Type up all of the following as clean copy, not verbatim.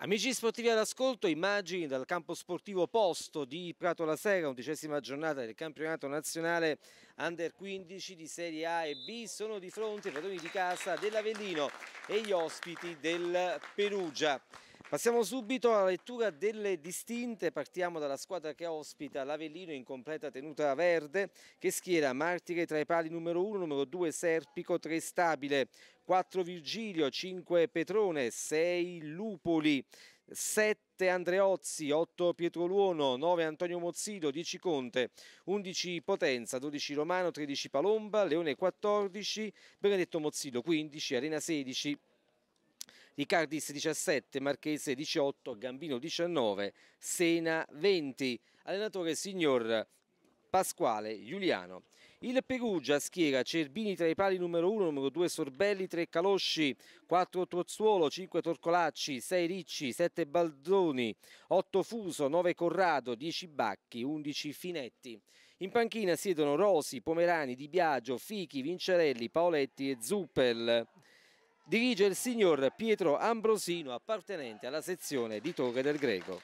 Amici sportivi all'ascolto, immagini dal campo sportivo Posto di Prato la Sera, 11ª giornata del campionato nazionale Under 15 di Serie A e B. Sono di fronte ai padroni di casa dell'Avellino e gli ospiti del Perugia. Passiamo subito alla lettura delle distinte, partiamo dalla squadra che ospita l'Avellino in completa tenuta verde, che schiera Martire tra i pali numero 1, numero 2 Serpico, 3 Stabile, 4 Virgilio, 5 Petrone, 6 Lupoli, 7 Andreozzi, 8 Pietroluono, 9 Antonio Mozzilo, 10 Conte, 11 Potenza, 12 Romano, 13 Palomba, Leone 14, Benedetto Mozzilo 15, Arena 16, Ricardis 17, Marchese 18, Gambino 19, Sena 20, allenatore signor Pasquale Giuliano. Il Perugia schiera Cerbini tra i pali numero 1, numero 2 Sorbelli, 3 Calosci, 4 Trozzuolo, 5 Torcolacci, 6 Ricci, 7 Baldoni, 8 Fuso, 9 Corrado, 10 Bacchi, 11 Finetti. In panchina siedono Rosi, Pomerani, Di Biagio, Fichi, Vincerelli, Paoletti e Zuppel. Dirige il signor Pietro Ambrosino, appartenente alla sezione di Torre del Greco.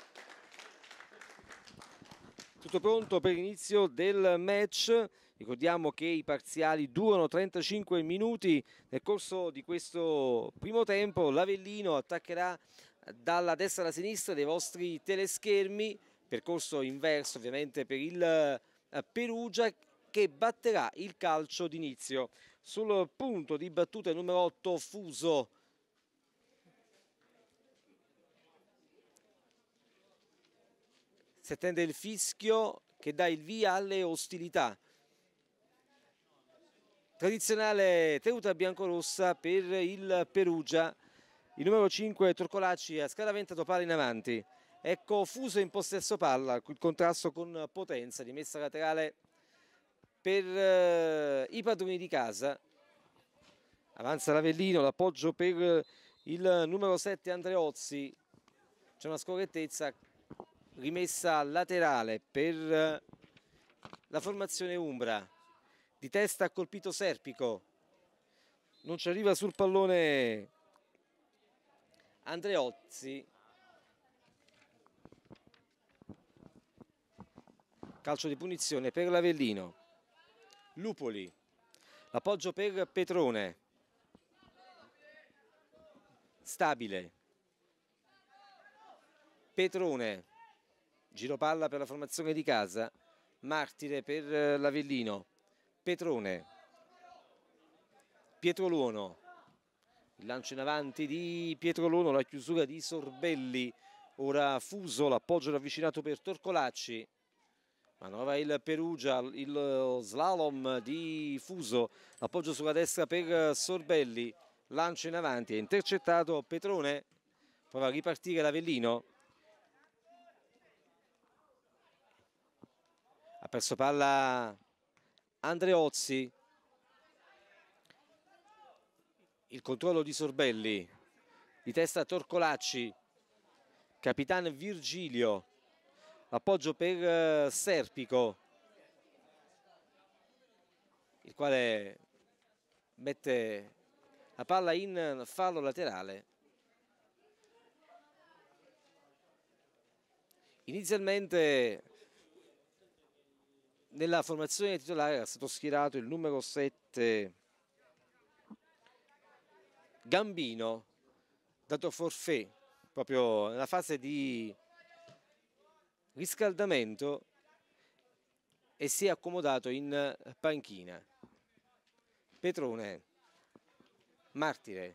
Tutto pronto per l'inizio del match. Ricordiamo che i parziali durano 35 minuti. Nel corso di questo primo tempo l'Avellino attaccherà dalla destra alla sinistra dei vostri teleschermi, percorso inverso ovviamente per il Perugia, che batterà il calcio d'inizio. Sul punto di battuta il numero 8 Fuso. Si attende il fischio che dà il via alle ostilità. Tradizionale tenuta biancorossa per il Perugia. Il numero 5 Torcolacci ha scaraventato palla in avanti. Ecco Fuso in possesso palla, il contrasto con Potenza, rimessa laterale per i padroni di casa. Avanza l'Avellino, l'appoggio per il numero 7 Andreozzi. C'è una scorrettezza, rimessa laterale per la formazione umbra. Di testa ha colpito Serpico, non ci arriva sul pallone Andreozzi. Calcio di punizione per l'Avellino. Lupoli, l'appoggio per Petrone. Stabile, Petrone, giro palla per la formazione di casa. Martire per l'Avellino. Petrone, Pietroluono, il lancio in avanti di Pietroluono, la chiusura di Sorbelli. Ora Fuso, l'appoggio ravvicinato per Torcolacci. Manovra il Perugia, il slalom di Fuso, l'appoggio sulla destra per Sorbelli, lancio in avanti, è intercettato Petrone, prova a ripartire l'Avellino. Ha perso palla Andreozzi. Il controllo di Sorbelli, di testa Torcolacci, capitano Virgilio, l'appoggio per Serpico, il quale mette la palla in fallo laterale. Inizialmente nella formazione titolare era stato schierato il numero 7 Gambino, dato forfait proprio nella fase di riscaldamento e si è accomodato in panchina. Petrone, Martire,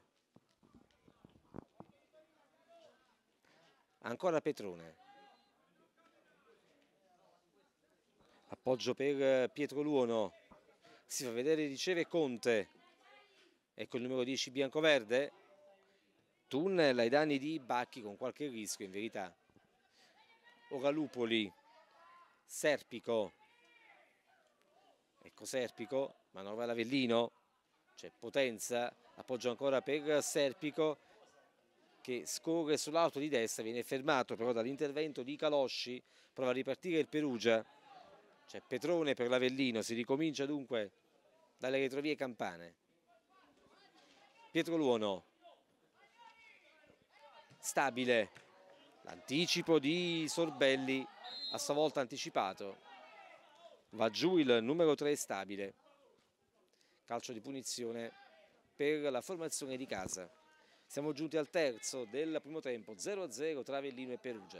ancora Petrone, appoggio per Pietroluono, si fa vedere, riceve Conte. Ecco il numero 10 biancoverde, tunnel ai danni di Bacchi con qualche rischio in verità. Ora Lupoli, Serpico, ecco Serpico, manovra l'Avellino, c'è Potenza, appoggio ancora per Serpico che scorre sull'auto di destra, viene fermato però dall'intervento di Calosci, prova a ripartire il Perugia, c'è Petrone per l'Avellino, si ricomincia dunque dalle retrovie campane. Pietroluono, Stabile, l'anticipo di Sorbelli, a sua volta anticipato, va giù il numero 3 Stabile, calcio di punizione per la formazione di casa. Siamo giunti al terzo del primo tempo, 0-0 tra Avellino e Perugia.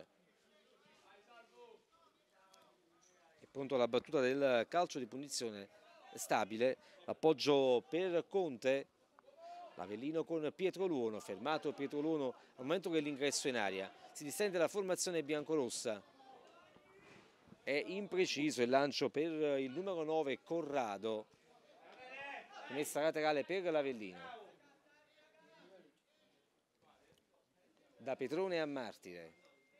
È pronto la battuta del calcio di punizione Stabile, l'appoggio per Conte, l'Avellino con Pietro Luono, fermato Pietro Luono al momento dell'ingresso in area. Si distende la formazione biancorossa, è impreciso il lancio per il numero 9 Corrado, messa laterale per l'Avellino. Da Petrone a Martire,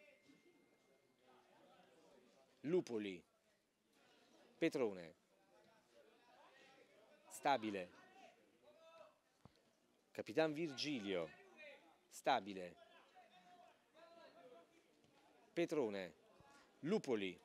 Lupoli, Petrone, Stabile, Capitan Virgilio, Stabile, Petrone, Lupoli,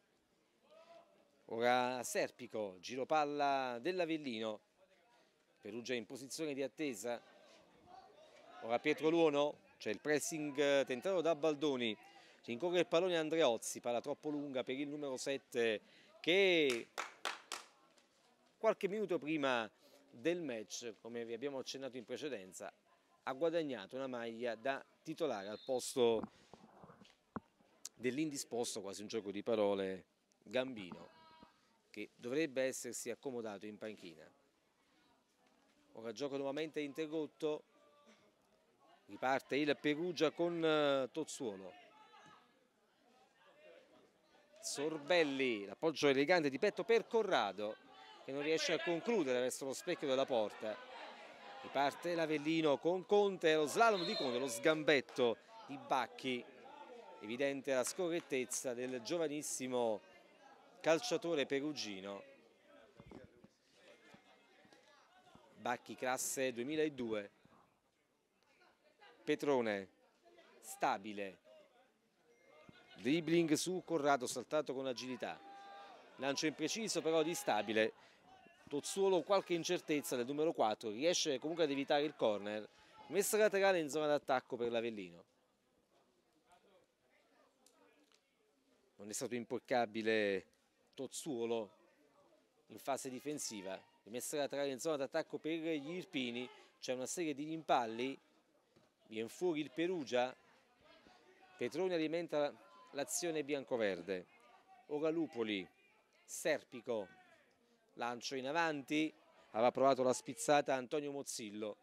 ora Serpico, giro palla dell'Avellino, Perugia in posizione di attesa, ora Pietro Luono, c'è il pressing tentato da Baldoni, rincorre il pallone Andreozzi, palla troppo lunga per il numero 7 che qualche minuto prima del match, come vi abbiamo accennato in precedenza, ha guadagnato una maglia da titolare al posto dell'indisposto, quasi un gioco di parole, Gambino, che dovrebbe essersi accomodato in panchina. Ora gioco nuovamente interrotto, riparte il Perugia con Tozzuolo, Sorbelli, l'appoggio elegante di petto per Corrado che non riesce a concludere verso lo specchio della porta. Riparte l'Avellino con Conte, lo slalom di Conte, lo sgambetto di Bacchi, evidente la scorrettezza del giovanissimo calciatore perugino. Bacchi classe 2002, Petrone, Stabile, dribbling su Corrado, saltato con agilità, lancio impreciso però di Stabile, Tozzuolo qualche incertezza del numero 4, riesce comunque ad evitare il corner, messa laterale in zona d'attacco per l'Avellino. Non è stato impeccabile Tozzuolo in fase difensiva, messa laterale in zona d'attacco per gli Irpini, c'è una serie di rimpalli, viene fuori il Perugia, Petroni alimenta l'azione biancoverde, ora Lupoli, Serpico, lancio in avanti, aveva provato la spizzata Antonio Mozzillo,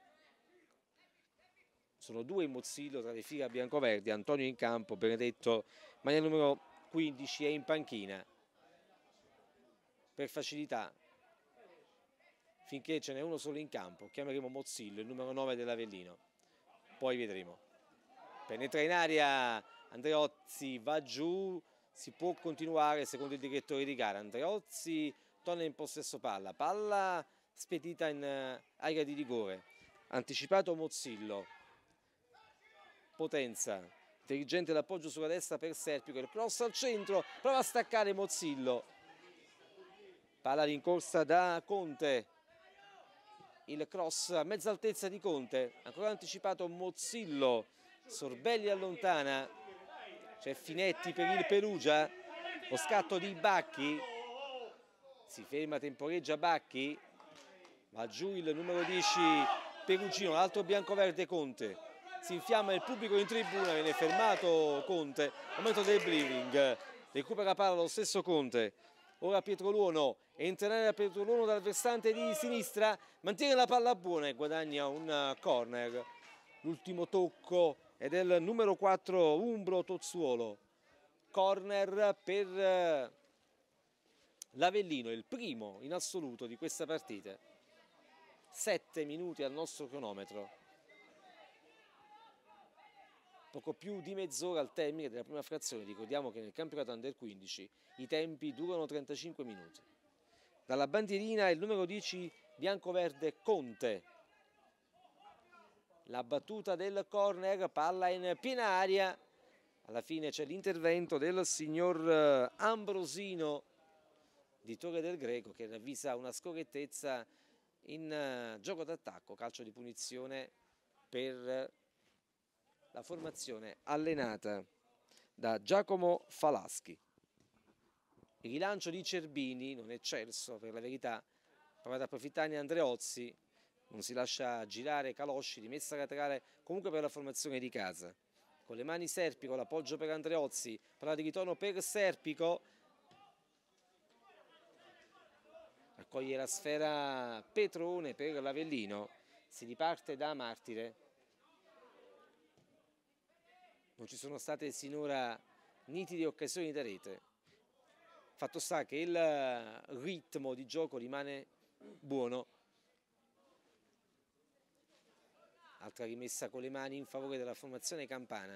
sono due in Mozzillo tra le fila biancoverdi, Antonio in campo, Benedetto, maglia numero 15 è in panchina, per facilità, finché ce n'è uno solo in campo, chiameremo Mozzillo, il numero 9 dell'Avellino, poi vedremo. Penetra in aria Andreozzi, va giù, si può continuare secondo il direttore di gara. Andreozzi torna in possesso palla, palla spedita in area di rigore, anticipato Mozzillo, Potenza, intelligente l'appoggio sulla destra per Serpico, il cross al centro, prova a staccare Mozzillo, palla rincorsa da Conte, il cross a mezza altezza di Conte, ancora anticipato Mozzillo, Sorbelli allontana, c'è Finetti per il Perugia, lo scatto di Bacchi, si ferma, temporeggia Bacchi, va giù il numero 10 perugino, l'altro biancoverde Conte, si infiamma il pubblico in tribuna, viene fermato Conte, momento del bleeding, recupera palla lo stesso Conte, ora Pietro Luono, entra in area Pietro Luono dal versante di sinistra, mantiene la palla buona e guadagna un corner, l'ultimo tocco è del numero 4 Umbro Tozzuolo, corner per l'Avellino, il primo in assoluto di questa partita. 7 minuti al nostro cronometro, poco più di mezz'ora al termine della prima frazione. Ricordiamo che nel campionato Under 15 i tempi durano 35 minuti. Dalla bandierina il numero 10 biancoverde Conte, la battuta del corner, palla in piena aria, alla fine c'è l'intervento del signor Ambrosino di Torre del Greco che ravvisa una scorrettezza in gioco d'attacco, calcio di punizione per la formazione allenata da Giacomo Falaschi. Il rilancio di Cerbini non è eccelso, per la verità, prova ad approfittare Andreozzi, non si lascia girare Calosci, rimessa laterale comunque per la formazione di casa. Con le mani Serpico, l'appoggio per Andreozzi, palla di ritorno per Serpico, raccoglie la sfera Petrone per l'Avellino, si riparte da Martire. Non ci sono state sinora nitide occasioni da rete. Fatto sta che il ritmo di gioco rimane buono. Altra rimessa con le mani in favore della formazione campana.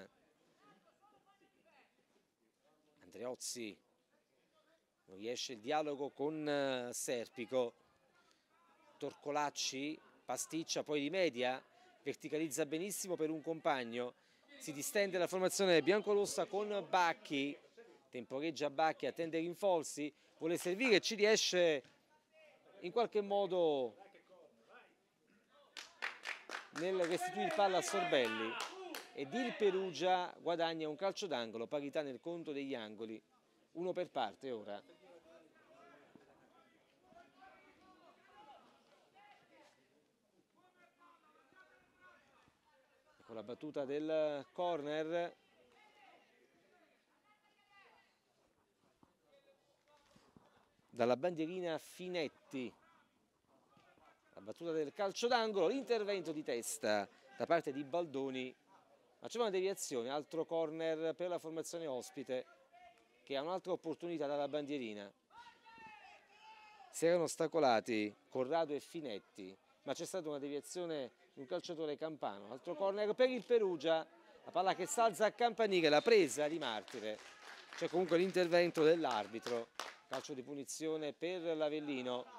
Andreozzi, non riesce il dialogo con Serpico. Torcolacci pasticcia, poi rimedia, verticalizza benissimo per un compagno. Si distende la formazione biancorossa con Bacchi, temporeggia Bacchi, attende rinforzi, vuole servire, ci riesce in qualche modo nel restituire palla a Sorbelli, ed il Perugia guadagna un calcio d'angolo, parità nel conto degli angoli, uno per parte ora. Con la battuta del corner dalla bandierina Finetti, la battuta del calcio d'angolo, l'intervento di testa da parte di Baldoni, ma c'è una deviazione, altro corner per la formazione ospite che ha un'altra opportunità dalla bandierina. Si erano ostacolati Corrado e Finetti, ma c'è stata una deviazione di un calciatore campano. Altro corner per il Perugia, la palla che salza a campanile, la presa di Martire. C'è comunque l'intervento dell'arbitro, calcio di punizione per l'Avellino.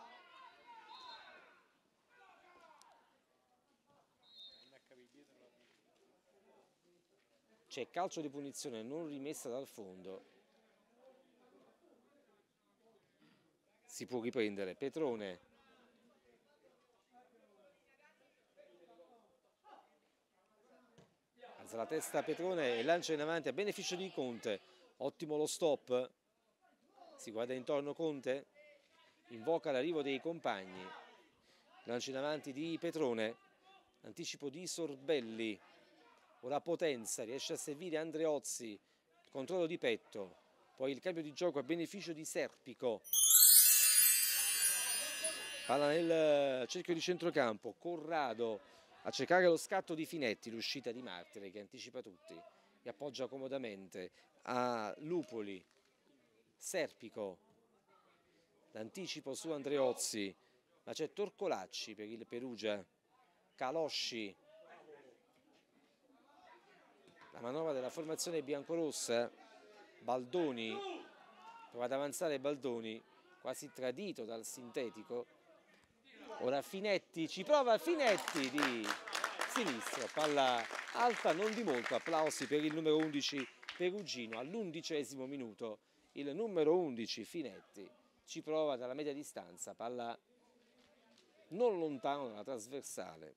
C'è calcio di punizione non rimessa dal fondo. Si può riprendere, Petrone. Alza la testa Petrone e lancia in avanti a beneficio di Conte. Ottimo lo stop. Si guarda intorno Conte. Invoca l'arrivo dei compagni. Lancia in avanti di Petrone. Anticipo di Sorbelli. Ora Potenza, riesce a servire Andreozzi. Controllo di petto. Poi il cambio di gioco a beneficio di Serpico. Palla nel cerchio di centrocampo, Corrado a cercare lo scatto di Finetti, l'uscita di Martire che anticipa tutti e appoggia comodamente a Lupoli. Serpico, l'anticipo su Andreozzi, ma c'è Torcolacci per il Perugia, Calosci, la manovra della formazione biancorossa, Baldoni, prova ad avanzare Baldoni, quasi tradito dal sintetico. Ora Finetti, ci prova Finetti di sinistro, palla alta non di molto, applausi per il numero 11 perugino all'11° minuto, il numero 11 Finetti ci prova dalla media distanza, palla non lontano dalla trasversale.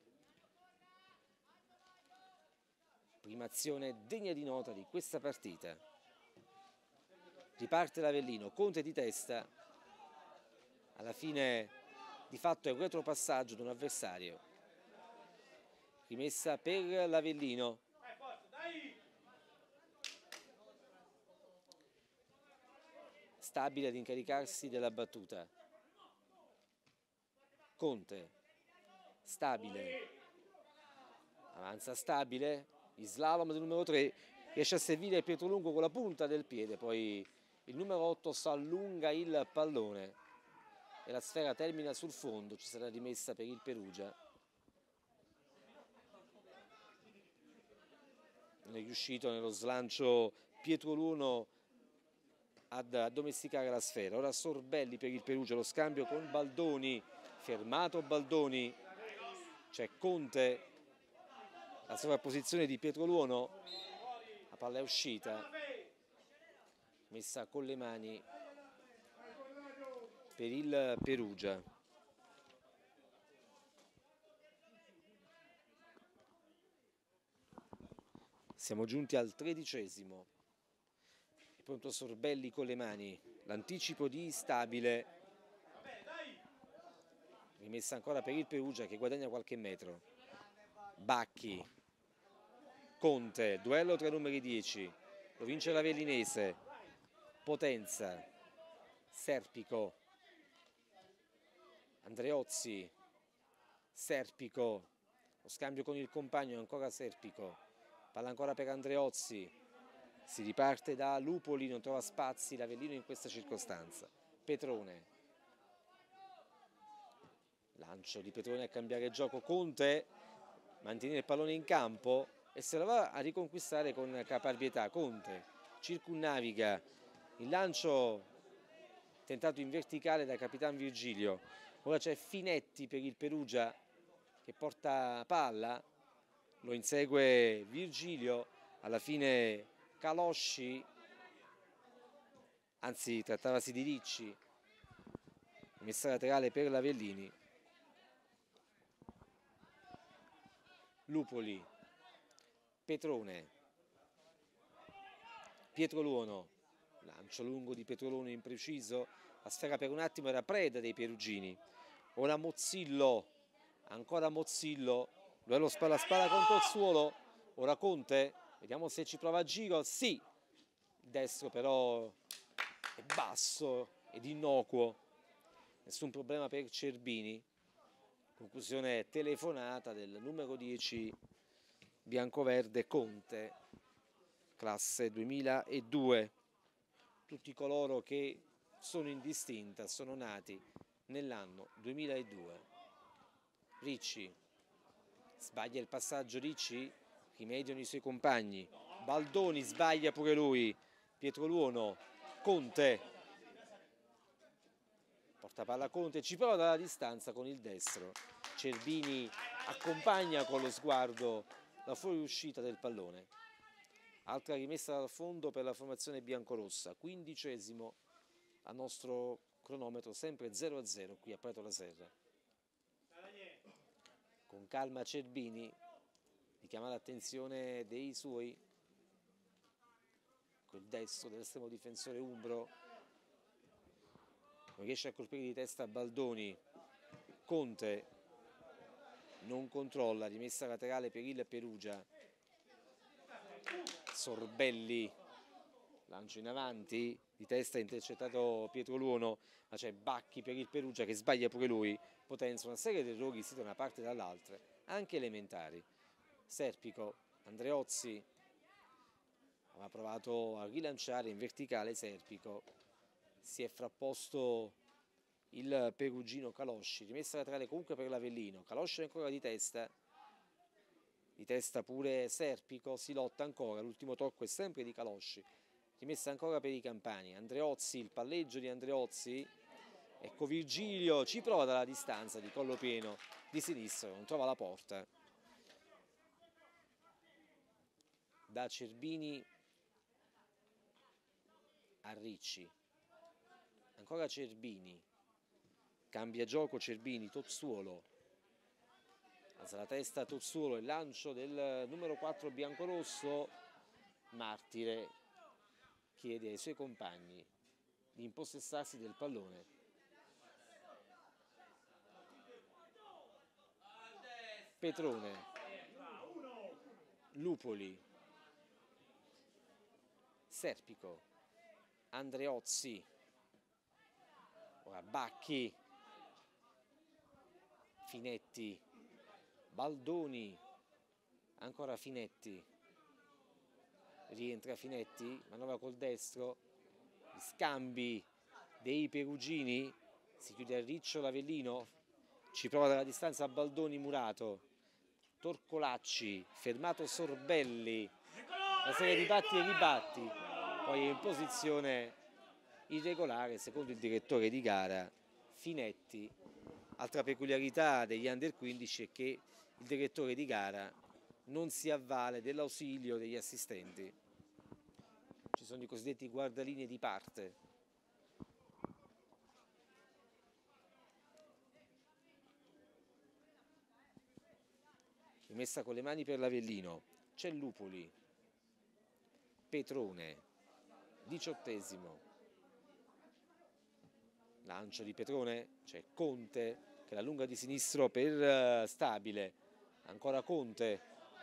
Prima azione degna di nota di questa partita. Riparte l'Avellino, Conte di testa, alla fine di fatto è un retropassaggio di un avversario. Rimessa per l'Avellino. Stabile ad incaricarsi della battuta. Conte. Stabile. Avanza Stabile. Slalom del numero 3. Riesce a servire Pietrolungo con la punta del piede. Poi il numero 8 s'allunga il pallone. E la sfera termina sul fondo, ci sarà rimessa per il Perugia. Non è riuscito nello slancio Pietroluno ad addomesticare la sfera. Ora Sorbelli per il Perugia, lo scambio con Baldoni, fermato Baldoni, c'è Conte, la sovrapposizione di Pietroluno, la palla è uscita, messa con le mani per il Perugia. Siamo giunti al 13°. È pronto Sorbelli con le mani, l'anticipo di Stabile. Rimessa ancora per il Perugia che guadagna qualche metro. Bacchi, Conte, duello tra numeri 10, lo vince l'Avellinese. Potenza, Serpico, Andreozzi, Serpico, lo scambio con il compagno, ancora Serpico, palla ancora per Andreozzi, si riparte da Lupoli, non trova spazi l'Avellino in questa circostanza. Petrone, lancio di Petrone a cambiare gioco, Conte mantiene il pallone in campo e se la va a riconquistare con caparbietà. Conte circunnaviga, il lancio tentato in verticale da Capitan Virgilio. Ora c'è Finetti per il Perugia che porta palla, lo insegue Virgilio, alla fine Calosci, anzi trattavasi di Ricci, messa laterale per l'Avellini. Lupoli, Petrone, Pietroluono, lancio lungo di Pietroluono impreciso, la sfera per un attimo era preda dei perugini. Ora Mozzillo, ancora Mozzillo, duello spalla a spalla contro il suolo, ora Conte, vediamo se ci prova a giro, sì, il destro però è basso ed innocuo, nessun problema per Cerbini. Conclusione telefonata del numero 10 biancoverde Conte, classe 2002. Tutti coloro che sono in distinta sono nati nell'anno 2002. Ricci, sbaglia il passaggio Ricci, rimediano i suoi compagni. Baldoni sbaglia pure lui. Pietroluono, Conte. Porta palla Conte, ci prova dalla distanza con il destro. Cerbini accompagna con lo sguardo la fuoriuscita del pallone. Altra rimessa dal fondo per la formazione biancorossa. 15° a nostro cronometro, sempre 0-0 qui a Prato la Serra. Con calma Cerbini richiama l'attenzione dei suoi. Col destro dell'estremo difensore umbro. Non riesce a colpire di testa Baldoni. Conte non controlla, rimessa laterale per il Perugia. Sorbelli, lancio in avanti, di testa intercettato Pietroluono, ma c'è Bacchi per il Perugia che sbaglia pure lui. Potenza, una serie di errori sia da una parte e dall'altra, anche elementari. Serpico, Andreozzi, aveva provato a rilanciare in verticale Serpico, si è frapposto il perugino Calosci, rimessa laterale comunque per l'Avellino. Calosci ancora di testa pure Serpico, si lotta ancora, l'ultimo tocco è sempre di Calosci, rimessa ancora per i campani. Andreozzi, il palleggio di Andreozzi, ecco Virgilio, ci prova dalla distanza di collo pieno di sinistra, non trova la porta. Da Cerbini a Ricci, ancora Cerbini, cambia gioco Cerbini, Tozzuolo, alza la testa Tozzuolo, il lancio del numero 4 biancorosso. Martire chiede ai suoi compagni di impossessarsi del pallone. Petrone, Lupoli, Serpico, Andreozzi, ora Bacchi, Finetti, Baldoni, ancora Finetti, rientra Finetti, manovra col destro, gli scambi dei perugini, si chiude a Riccio l'Avellino, ci prova dalla distanza Baldoni Murato, Torcolacci, fermato Sorbelli, una serie di batti e ribatti, poi è in posizione irregolare secondo il direttore di gara Finetti. Altra peculiarità degli Under 15 è che il direttore di gara non si avvale dell'ausilio degli assistenti. Ci sono i cosiddetti guardalinee di parte. Rimessa con le mani per l'Avellino, c'è Lupoli, Petrone, 18esimo. Lancio di Petrone, c'è Conte che la allunga di sinistro per Stabile, ancora Conte,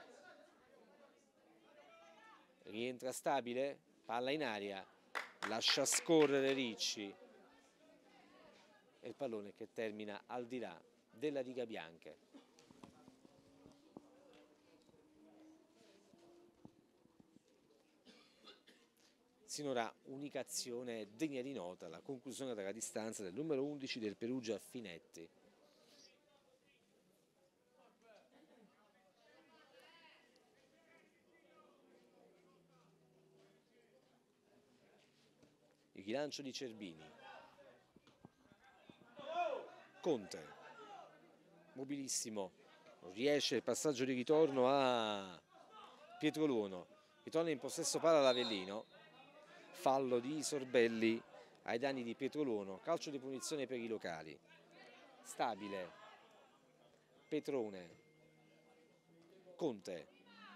rientra Stabile, palla in aria, lascia scorrere Ricci e il pallone che termina al di là della riga bianca. Sinora unica azione degna di nota, la conclusione dalla distanza del numero 11 del Perugia Finetti. Il rilancio di Cerbini. Conte, mobilissimo, non riesce il passaggio di ritorno a Pietroluono, ritorna in possesso palla l'Avellino. Fallo di Sorbelli ai danni di Pietroluono, calcio di punizione per i locali. Stabile, Petrone, Conte,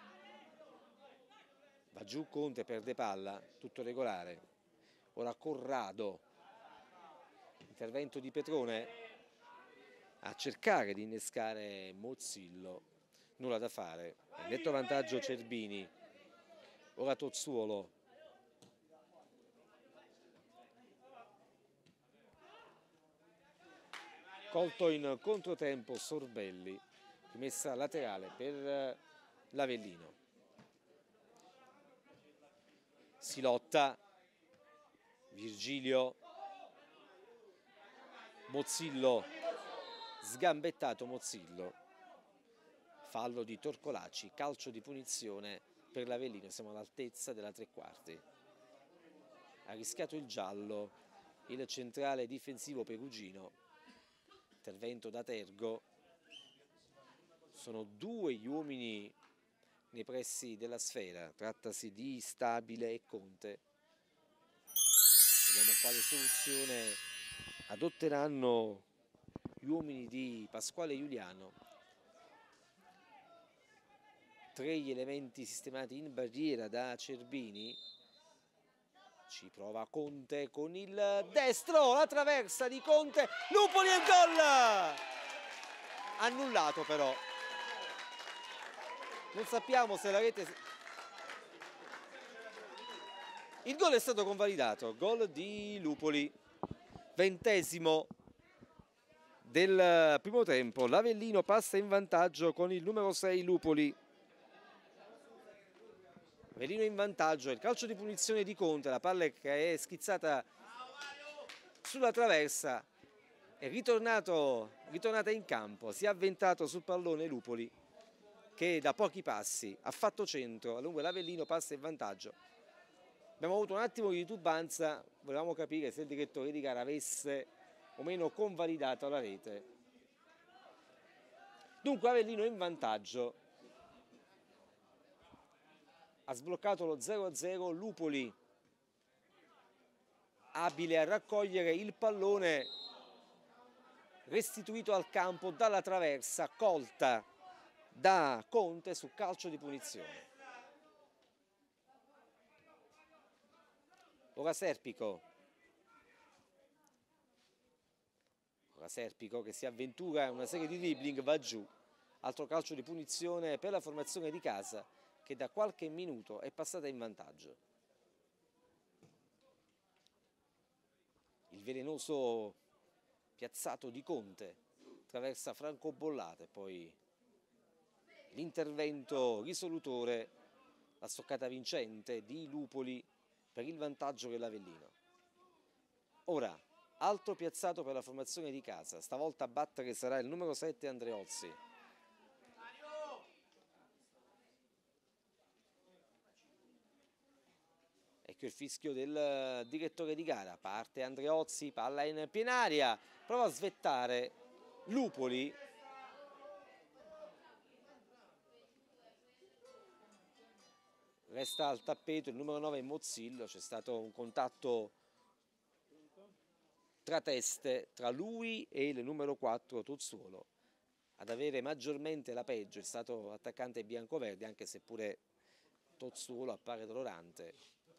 va giù Conte, perde palla, tutto regolare. Ora Corrado, intervento di Petrone a cercare di innescare Mozzillo, nulla da fare, netto vantaggio Cerbini. Ora Tozzuolo, colto in controtempo Sorbelli, rimessa laterale per l'Avellino. Si lotta, Virgilio, Mozzillo, sgambettato Mozzillo, fallo di Torcolacci, calcio di punizione per l'Avellino, siamo all'altezza della tre quarti. Ha rischiato il giallo il centrale difensivo perugino. Intervento da Tergo, sono due gli uomini nei pressi della sfera, trattasi di Stabile e Conte. Vediamo quale soluzione adotteranno gli uomini di Pasquale Giuliano. 3 gli elementi sistemati in barriera da Cerbini. Ci prova Conte con il destro, la traversa di Conte, Lupoli e gol! Annullato però. Non sappiamo se la rete... Il gol è stato convalidato, gol di Lupoli, 20esimo del primo tempo. L'Avellino passa in vantaggio con il numero 6 Lupoli. Avellino in vantaggio, il calcio di punizione di Conte, la palla che è schizzata sulla traversa, è ritornata in campo, si è avventato sul pallone Lupoli che da pochi passi ha fatto centro, dunque l'Avellino passa in vantaggio. Abbiamo avuto un attimo di titubanza, volevamo capire se il direttore di gara avesse o meno convalidato la rete. Dunque Avellino in vantaggio, ha sbloccato lo 0-0 Lupoli, abile a raccogliere il pallone restituito al campo dalla traversa, colta da Conte su calcio di punizione. Ora Serpico che si avventura in una serie di dribbling, va giù, altro calcio di punizione per la formazione di casa che da qualche minuto è passata in vantaggio. Il velenoso piazzato di Conte attraversa Franco Bollate, poi l'intervento risolutore, la stoccata vincente di Lupoli per il vantaggio dell'Avellino. Ora, altro piazzato per la formazione di casa, stavolta a battere sarà il numero 7 Andreozzi. Ecco il fischio del direttore di gara, parte Andreozzi, palla in pienaria, prova a svettare Lupoli. Resta al tappeto il numero 9 Mozzillo, c'è stato un contatto tra teste tra lui e il numero 4 Tozzuolo. Ad avere maggiormente la peggio è stato l'attaccante biancoverde, anche se pure Tozzuolo appare dolorante.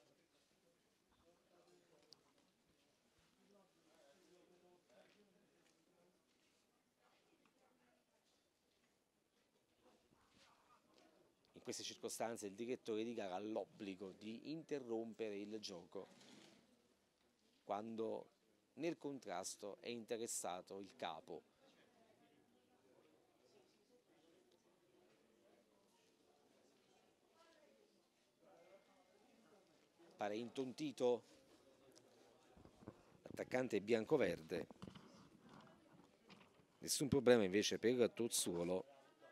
In queste circostanze il direttore di gara ha l'obbligo di interrompere il gioco quando nel contrasto è interessato il capo. Pare intontito l'attaccante biancoverde. Nessun problema invece per Tozzuolo.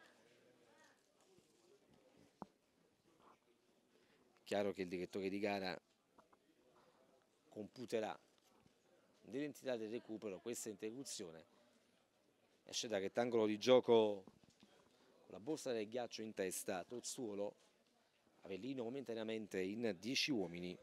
Chiaro che il direttore di gara computerà nell'entità del recupero questa interruzione. Esce da rettangolo di gioco con la borsa del ghiaccio in testa Tozzuolo, Avellino momentaneamente in 10 uomini.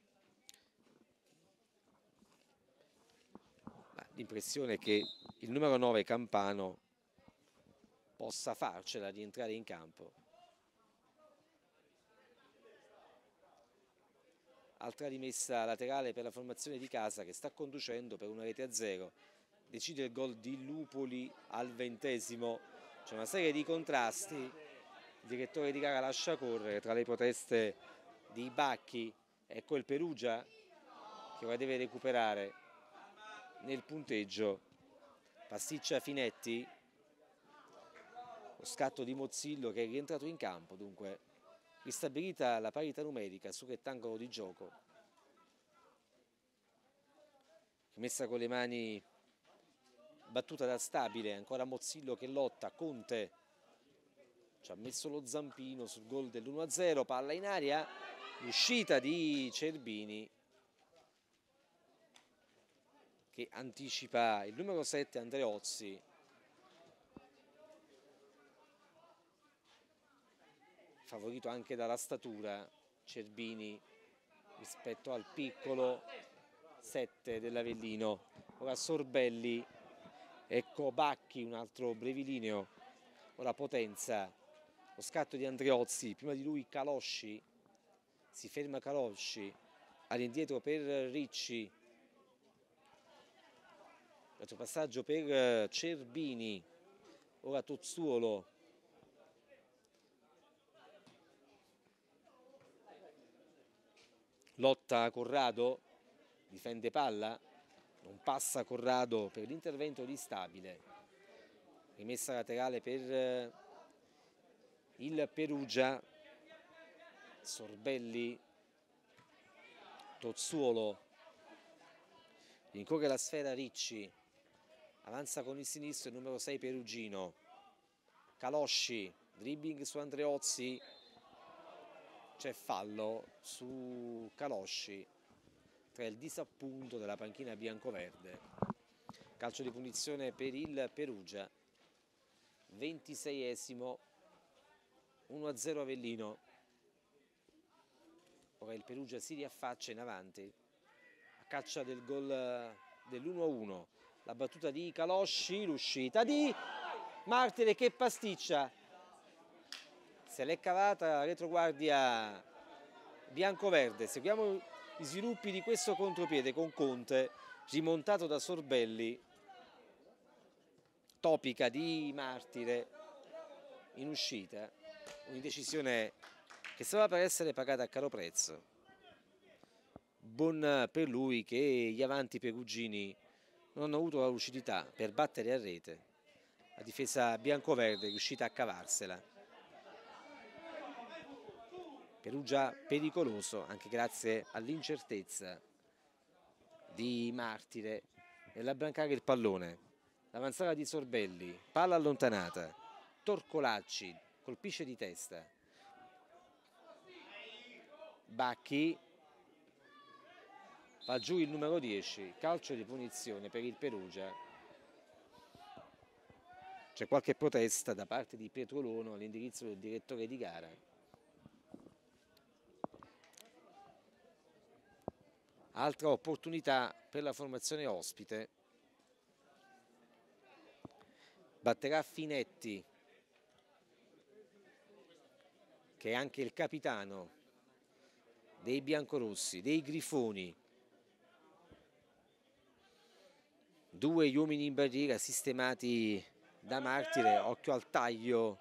L'impressione che il numero 9 Campano possa farcela di entrare in campo. Altra rimessa laterale per la formazione di casa che sta conducendo per 1-0. Decide il gol di Lupoli al 20°. C'è una serie di contrasti. Il direttore di gara lascia correre tra le proteste di Bacchi. Ecco il Perugia che ora deve recuperare nel punteggio. Pasticcia Finetti. Lo scatto di Mozzillo che è rientrato in campo, dunque ristabilita la parità numerica sul rettangolo di gioco. Messa con le mani, battuta da Stabile, ancora Mozzillo che lotta, Conte ci ha messo lo zampino sul gol dell'1-0, palla in aria, l'uscita di Cerbini che anticipa il numero 7 Andreozzi. Favorito anche dalla statura Cerbini rispetto al piccolo 7 dell'Avellino. Ora Sorbelli, ecco Bacchi, un altro brevilineo. Ora Potenza, lo scatto di Andreozzi, prima di lui Calosci, si ferma Calosci, all'indietro per Ricci, altro passaggio per Cerbini, ora Tozzuolo. Lotta Corrado, difende palla, non passa Corrado per l'intervento di Stabile. Rimessa laterale per il Perugia, Sorbelli, Tozzuolo, rincorre la sfera Ricci, avanza con il sinistro il numero 6 Perugino, Calosci, dribbling su Andreozzi, c'è fallo su Calosci, tra il disappunto della panchina biancoverde. Calcio di punizione per il Perugia, 26°, 1-0 Avellino. Ora il Perugia si riaffaccia in avanti a caccia del gol dell'1-1. La battuta di Calosci, l'uscita di Martire che pasticcia. Se l'è cavata la retroguardia biancoverde. Seguiamo gli sviluppi di questo contropiede con Conte, rimontato da Sorbelli. Topica di Martire in uscita. Un'indecisione che stava per essere pagata a caro prezzo. Buon per lui che gli avanti perugini non hanno avuto la lucidità per battere a rete. La difesa biancoverde è riuscita a cavarsela. Perugia pericoloso anche grazie all'incertezza di Martire nell'abbrancare il pallone. L'avanzata di Sorbelli, palla allontanata, Torcolacci colpisce di testa. Bacchi fa giù il numero 10, calcio di punizione per il Perugia. C'è qualche protesta da parte di Pietrolono all'indirizzo del direttore di gara. Altra opportunità per la formazione ospite. Batterà Finetti, che è anche il capitano dei biancorossi, dei grifoni. Due gli uomini in barriera sistemati da Martire, occhio al taglio.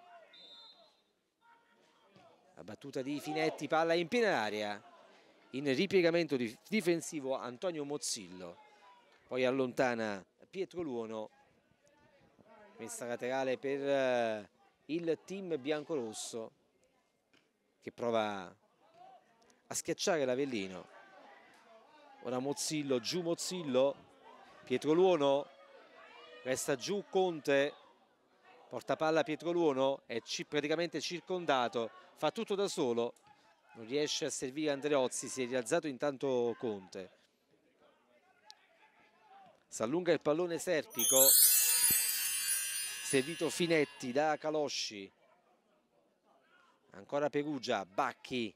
La battuta di Finetti, palla in piena area. In ripiegamento difensivo Antonio Mozzillo. Poi allontana Pietro Luono. Messa laterale per il team biancorosso, che prova a schiacciare l'Avellino. Ora Mozzillo, giù Mozzillo, Pietro Luono, resta giù Conte, porta palla Pietro Luono, è praticamente circondato, fa tutto da solo, non riesce a servire Andreozzi, si è rialzato intanto Conte. S'allunga il pallone Serpico, servito Finetti da Calosci, ancora Perugia, Bacchi,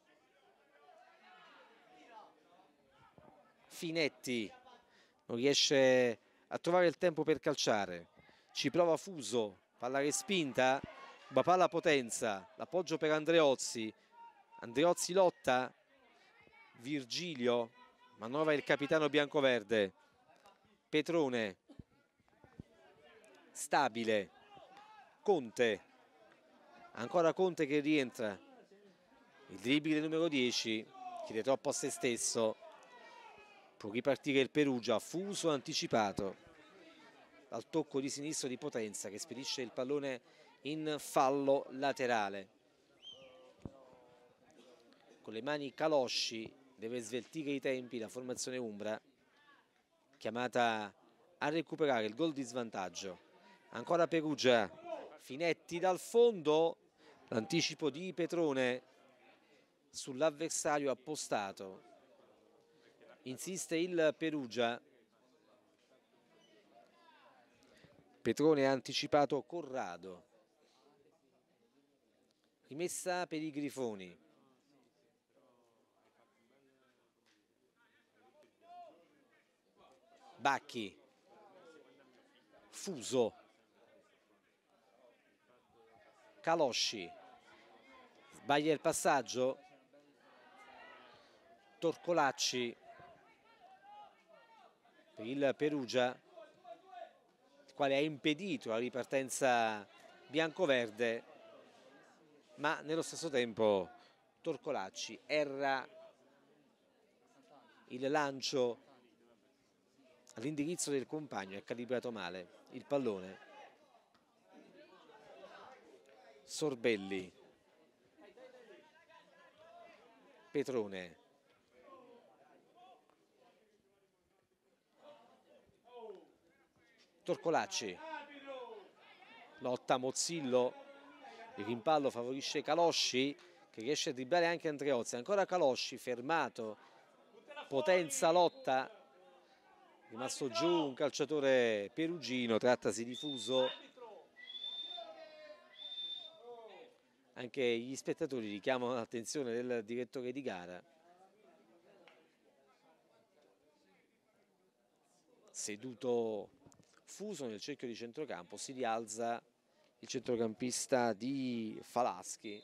Finetti non riesce a trovare il tempo per calciare, ci prova Fuso, palla respinta, ma palla Potenza, l'appoggio per Andreozzi, Andreozzi lotta, Virgilio, manovra il capitano biancoverde, Petrone, Stabile, Conte, ancora Conte che rientra, il dribbling del numero 10, chiede troppo a se stesso, può ripartire il Perugia, Fuso anticipato dal tocco di sinistro di Potenza che spedisce il pallone in fallo laterale. Con le mani Calosci deve sveltire i tempi la formazione umbra, chiamata a recuperare il gol di svantaggio. Ancora Perugia, Finetti dal fondo, l'anticipo di Petrone sull'avversario appostato. Insiste il Perugia, Petrone ha anticipato Corrado, rimessa per i Grifoni, Bacchi, Fuso, Calosci, sbaglia il passaggio, Torcolacci per il Perugia, il quale ha impedito la ripartenza biancoverde, ma nello stesso tempo Torcolacci erra il lancio all'indirizzo del compagno, è calibrato male il pallone. Sorbelli, Petrone, Torcolacci, lotta Mozzillo, il rimpallo favorisce Calosci che riesce a dribblare anche Andreozzi, ancora Calosci fermato, Potenza lotta, rimasto giù un calciatore perugino, trattasi di Fuso. Anche gli spettatori richiamano l'attenzione del direttore di gara. Seduto Fuso nel cerchio di centrocampo, si rialza il centrocampista di Falaschi.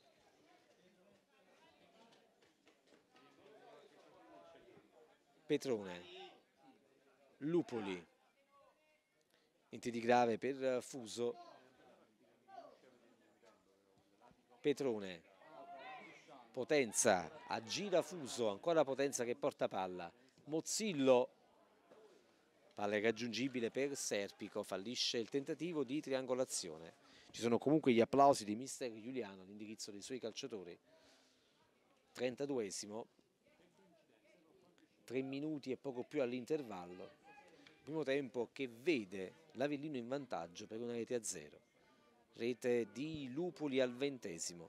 Petrone, Lupoli, niente di grave per Fuso. Petrone, Potenza, aggira Fuso, ancora Potenza che porta palla, Mozzillo, palla irraggiungibile per Serpico, fallisce il tentativo di triangolazione. Ci sono comunque gli applausi di mister Giuliano all'indirizzo dei suoi calciatori. 32esimo, 3 minuti e poco più all'intervallo. Primo tempo che vede l'Avellino in vantaggio per una rete a 0. Rete di Lupoli al 20esimo.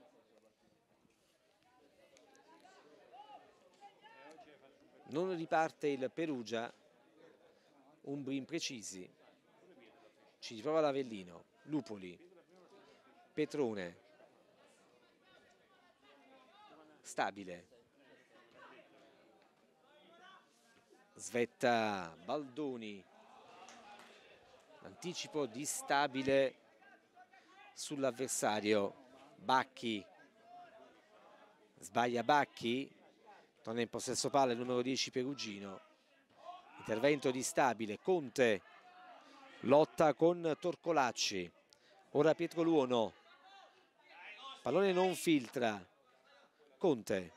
Non riparte il Perugia, umbri imprecisi, ci riprova l'Avellino, Lupoli, Petrone, Stabile, svetta Baldoni, anticipo di Stabile sull'avversario, Bacchi, sbaglia Bacchi, Torna in possesso palla il numero 10 Perugino. Intervento di Stabile, Conte lotta con Torcolacci. Ora Pietro Luono. Pallone non filtra. Conte.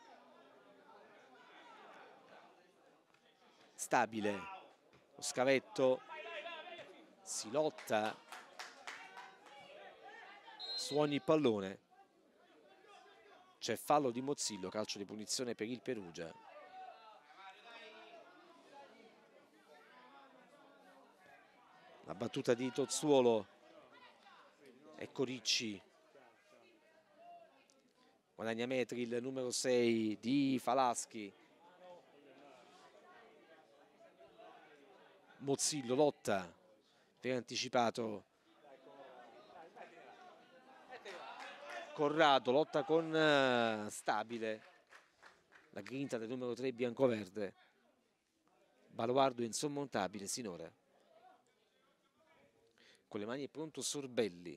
Stabile. Lo scavetto. Si lotta su ogni pallone. C'è fallo di Mozzillo, calcio di punizione per il Perugia. La battuta di Tozzuolo. Ecco Ricci. Guadagna metri il numero 6 di Falaschi. Mozzillo lotta per anticipato. Corrado lotta con Stabile. La grinta del numero 3 biancoverde. Baluardo insormontabile sinora. Con le mani è pronto Sorbelli.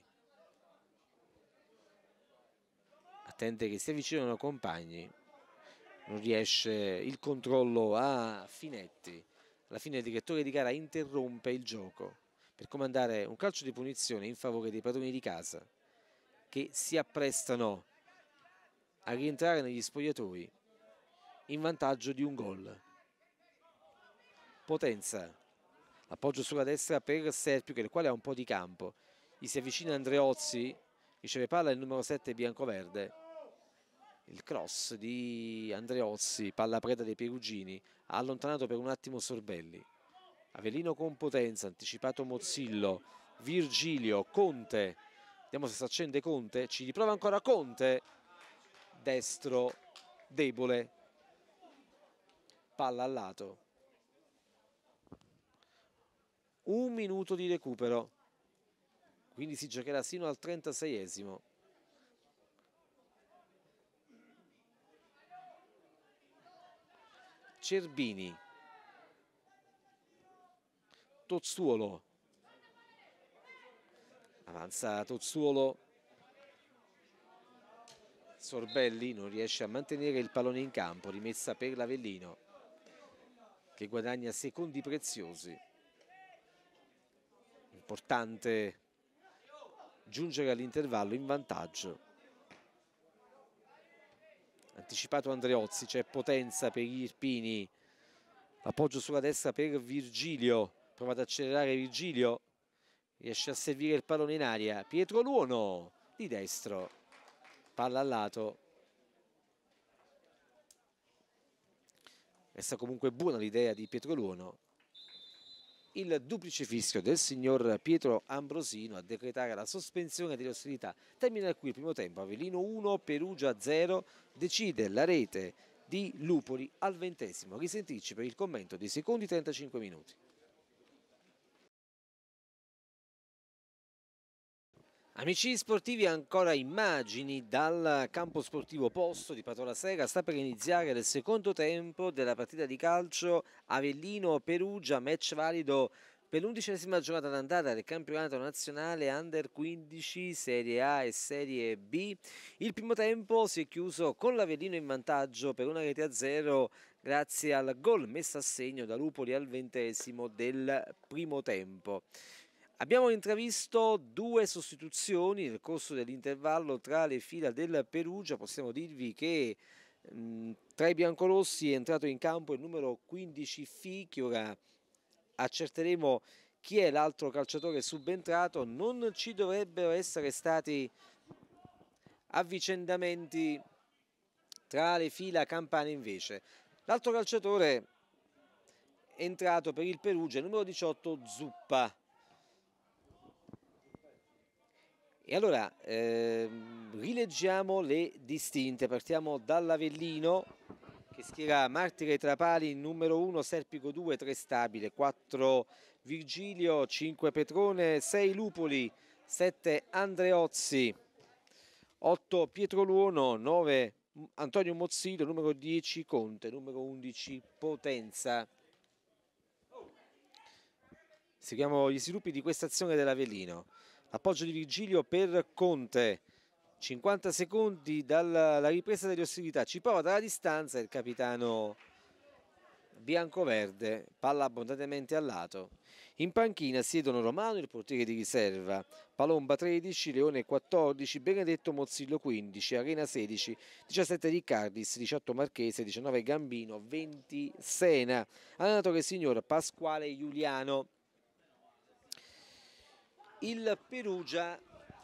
Attende che si avvicinano compagni. Non riesce il controllo a Finetti. Alla fine il direttore di gara interrompe il gioco per comandare un calcio di punizione in favore dei padroni di casa, che si apprestano a rientrare negli spogliatoi in vantaggio di un gol. Potenza, l'appoggio sulla destra per Serpio, che il quale ha un po' di campo. Gli si avvicina Andreozzi, riceve palla il numero 7 biancoverde. Il cross di Andreozzi, palla preda dei perugini, ha allontanato per un attimo Sorbelli. Avellino con Potenza, anticipato Mozzillo, Virgilio, Conte. Vediamo se si accende Conte, ci riprova ancora Conte. Destro, debole. Palla al lato. Un minuto di recupero. Quindi si giocherà sino al 36esimo. Cerbini. Tozzuolo. Avanza Tozzuolo. Sorbelli non riesce a mantenere il pallone in campo. Rimessa per l'Avellino, che guadagna secondi preziosi. Importante giungere all'intervallo in vantaggio. Anticipato Andreozzi, c'è Potenza per gli Irpini. L'appoggio sulla destra per Virgilio. Prova ad accelerare Virgilio. Riesce a servire il pallone in aria. Pietro Luono di destro. Palla al lato. Resta comunque buona l'idea di Pietro Luono. Il duplice fischio del signor Pietro Ambrosino a decretare la sospensione delle ostilità. Termina qui il primo tempo. Avellino 1, Perugia 0. Decide la rete di Lupoli al 20esimo. Risentirci per il commento dei secondi 35 minuti. Amici sportivi, ancora immagini dal campo sportivo Posto di Pratola Serra. Sta per iniziare il secondo tempo della partita di calcio Avellino-Perugia, match valido per l'11ª giornata d'andata del campionato nazionale Under 15 Serie A e Serie B. Il primo tempo si è chiuso con l'Avellino in vantaggio per 1-0 grazie al gol messo a segno da Lupoli al 20esimo del primo tempo. Abbiamo intravisto due sostituzioni nel corso dell'intervallo tra le fila del Perugia. Possiamo dirvi che tra i biancorossi è entrato in campo il numero 15 Fichi. Ora accerteremo chi è l'altro calciatore subentrato. Non ci dovrebbero essere stati avvicendamenti tra le fila campane invece. L'altro calciatore è entrato per il Perugia, il numero 18 Zuppa. E allora rileggiamo le distinte. Partiamo dall'Avellino, che schiera Martire Trapali, numero 1 Serpico 2, 3 Stabile, 4 Virgilio, 5 Petrone, 6 Lupoli, 7 Andreozzi, 8 Pietro Luono, 9 Antonio Mozzillo, numero 10 Conte, numero 11 Potenza. Seguiamo gli sviluppi di questa azione dell'Avellino. Appoggio di Virgilio per Conte. 50 secondi dalla ripresa delle ostilità, ci prova dalla distanza il capitano biancoverde, palla abbondantemente al lato. In panchina siedono Romano, il portiere di riserva, Palomba 13, Leone 14, Benedetto Mozzillo 15, Arena 16, 17 Riccardis, 18 Marchese, 19 Gambino, 20 Sena. Allenatore signor Pasquale Giuliano. Il Perugia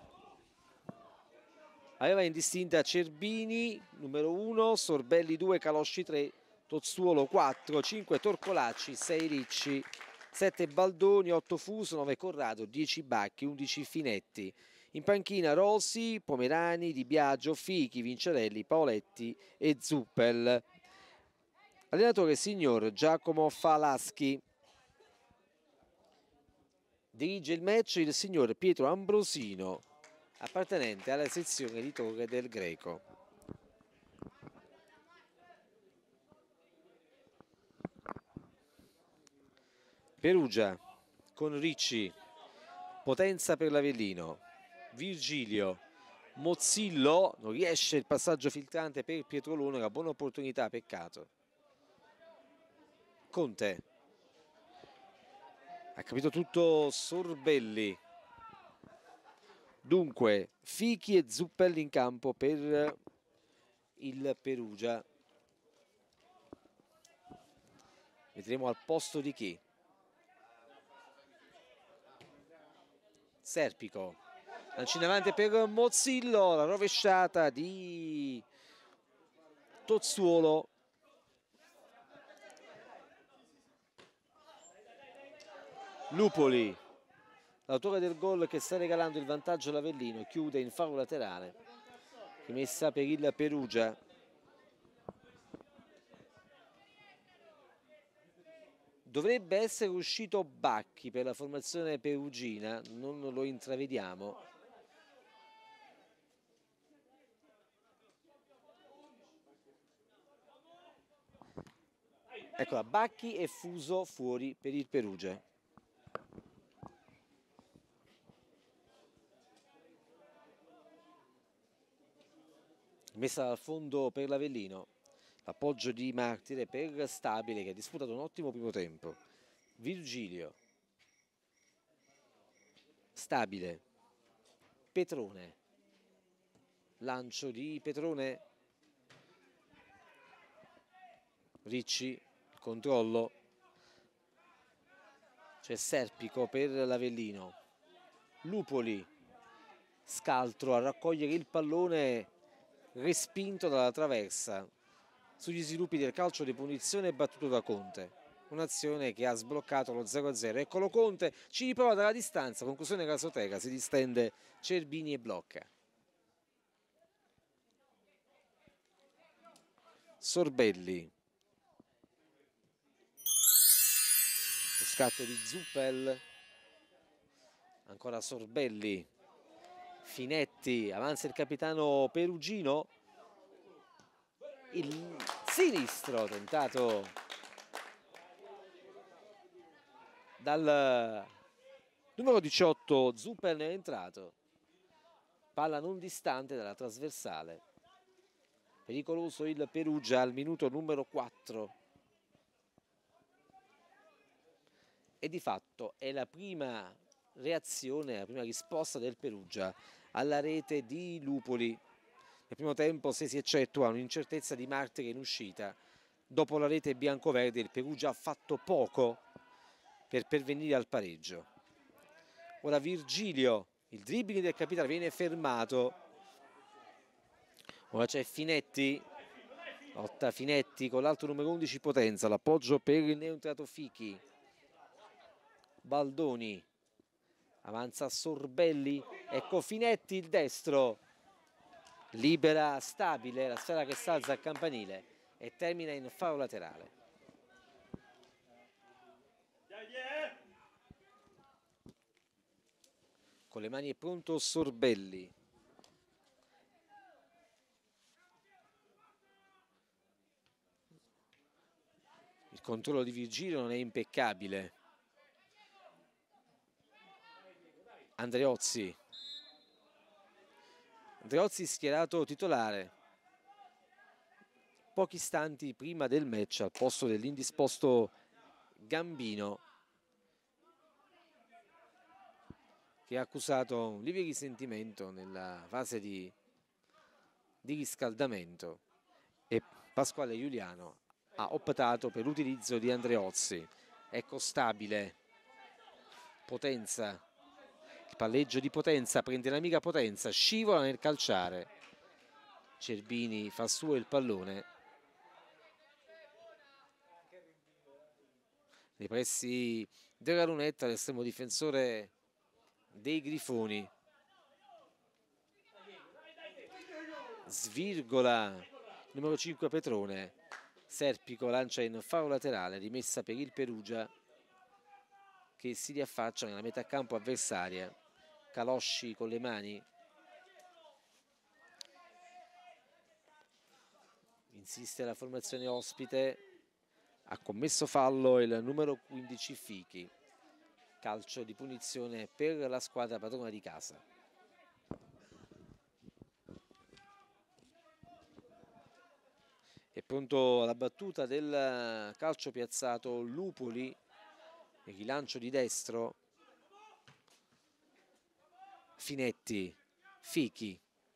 aveva in distinta Cerbini numero 1, Sorbelli 2, Calosci 3, Tozzuolo 4, 5 Torcolacci, 6 Ricci, 7 Baldoni, 8 Fuso, 9 Corrado, 10 Bacchi, 11 Finetti. In panchina Rosi, Pomerani, Di Biagio, Fichi, Vincerelli, Paoletti e Zuppel. Allenatore signor Giacomo Falaschi. Dirige il match il signor Pietro Ambrosino, appartenente alla sezione di Torre del Greco. Perugia con Ricci, potenza per l'Avellino, Virgilio, Mozzillo, non riesce il passaggio filtrante per Pietrolone, una buona opportunità, peccato. Conte, ha capito tutto Sorbelli. Dunque, Fichi e Zuppelli in campo per il Perugia. Vedremo al posto di chi. Serpico, lancio in avanti per Mozzillo, la rovesciata di Tozzuolo. Lupoli, l'autore del gol che sta regalando il vantaggio all'Avellino, chiude in fallo laterale, rimessa per il Perugia. Dovrebbe essere uscito Bacchi per la formazione perugina, non lo intravediamo. Eccola, Bacchi e Fuso fuori per il Perugia. Messa al fondo per l'Avellino. L'appoggio di Martire per Stabile, che ha disputato un ottimo primo tempo. Virgilio, Stabile, Petrone, lancio di Petrone, Ricci, il controllo, c'è Serpico per l'Avellino, Lupoli, scaltro a raccogliere il pallone respinto dalla traversa. Sugli sviluppi del calcio di punizione battuto da Conte, un'azione che ha sbloccato lo 0-0. Eccolo Conte, ci riprova dalla distanza, conclusione Casoteca, si distende Cerbini e blocca. Sorbelli, lo scatto di Zuppel, ancora Sorbelli, Finetti, avanza il capitano perugino, il sinistro tentato dal numero 18, Zuppel è entrato, palla non distante dalla trasversale, pericoloso il Perugia al minuto numero 4 e di fatto è la prima reazione, la prima risposta del Perugia alla rete di Lupoli. Nel primo tempo, se si eccettua un'incertezza di Martire in uscita, dopo la rete biancoverde il Perugia ha fatto poco per pervenire al pareggio. Ora Virgilio, il dribbling del capitano viene fermato. Ora c'è Finetti, lotta Finetti con l'altro numero 11 Potenza, l'appoggio per il neoentrato Fichi. Baldoni, avanza Sorbelli, ecco Finetti il destro. Libera Stabile, la sfera che salza al campanile e termina in fallo laterale. Con le mani è pronto Sorbelli. Il controllo di Virgilio non è impeccabile. Andreozzi Andreozzi schierato titolare pochi istanti prima del match al posto dell'indisposto Gambino, che ha accusato un lieve risentimento nella fase di riscaldamento, e Pasquale Giuliano ha optato per l'utilizzo di Andreozzi. Ecco, stabile, Potenza, il palleggio di Potenza, prende l'amica Potenza, scivola nel calciare, Cerbini fa suo il pallone nei pressi della lunetta, l'estremo difensore dei Grifoni. Svirgola numero 5 Petrone, Serpico lancia in faro laterale, rimessa per il Perugia che si riaffaccia nella metà campo avversaria. Calosci con le mani, insiste la formazione ospite, ha commesso fallo il numero 15 Fichi. Calcio di punizione per la squadra padrona di casa. È pronto alla battuta del calcio piazzato Lupoli, il rilancio di destro, Finetti, Fichi,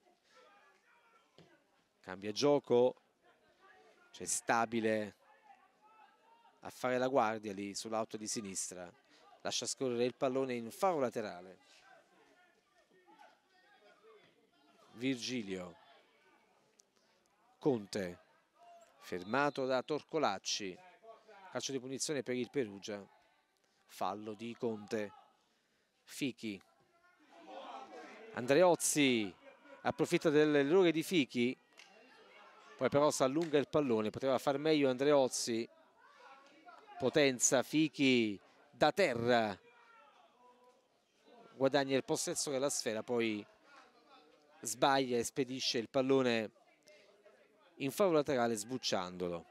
cambia gioco, c'è Stabile a fare la guardia lì sull'auto di sinistra, lascia scorrere il pallone in faro laterale. Virgilio, Conte, fermato da Torcolacci, calcio di punizione per il Perugia, fallo di Conte. Fichi, Andreozzi approfitta dell'errore di Fichi, poi però si allunga il pallone, poteva far meglio Andreozzi. Potenza, Fichi da terra, guadagna il possesso della sfera, poi sbaglia e spedisce il pallone in faro laterale sbucciandolo.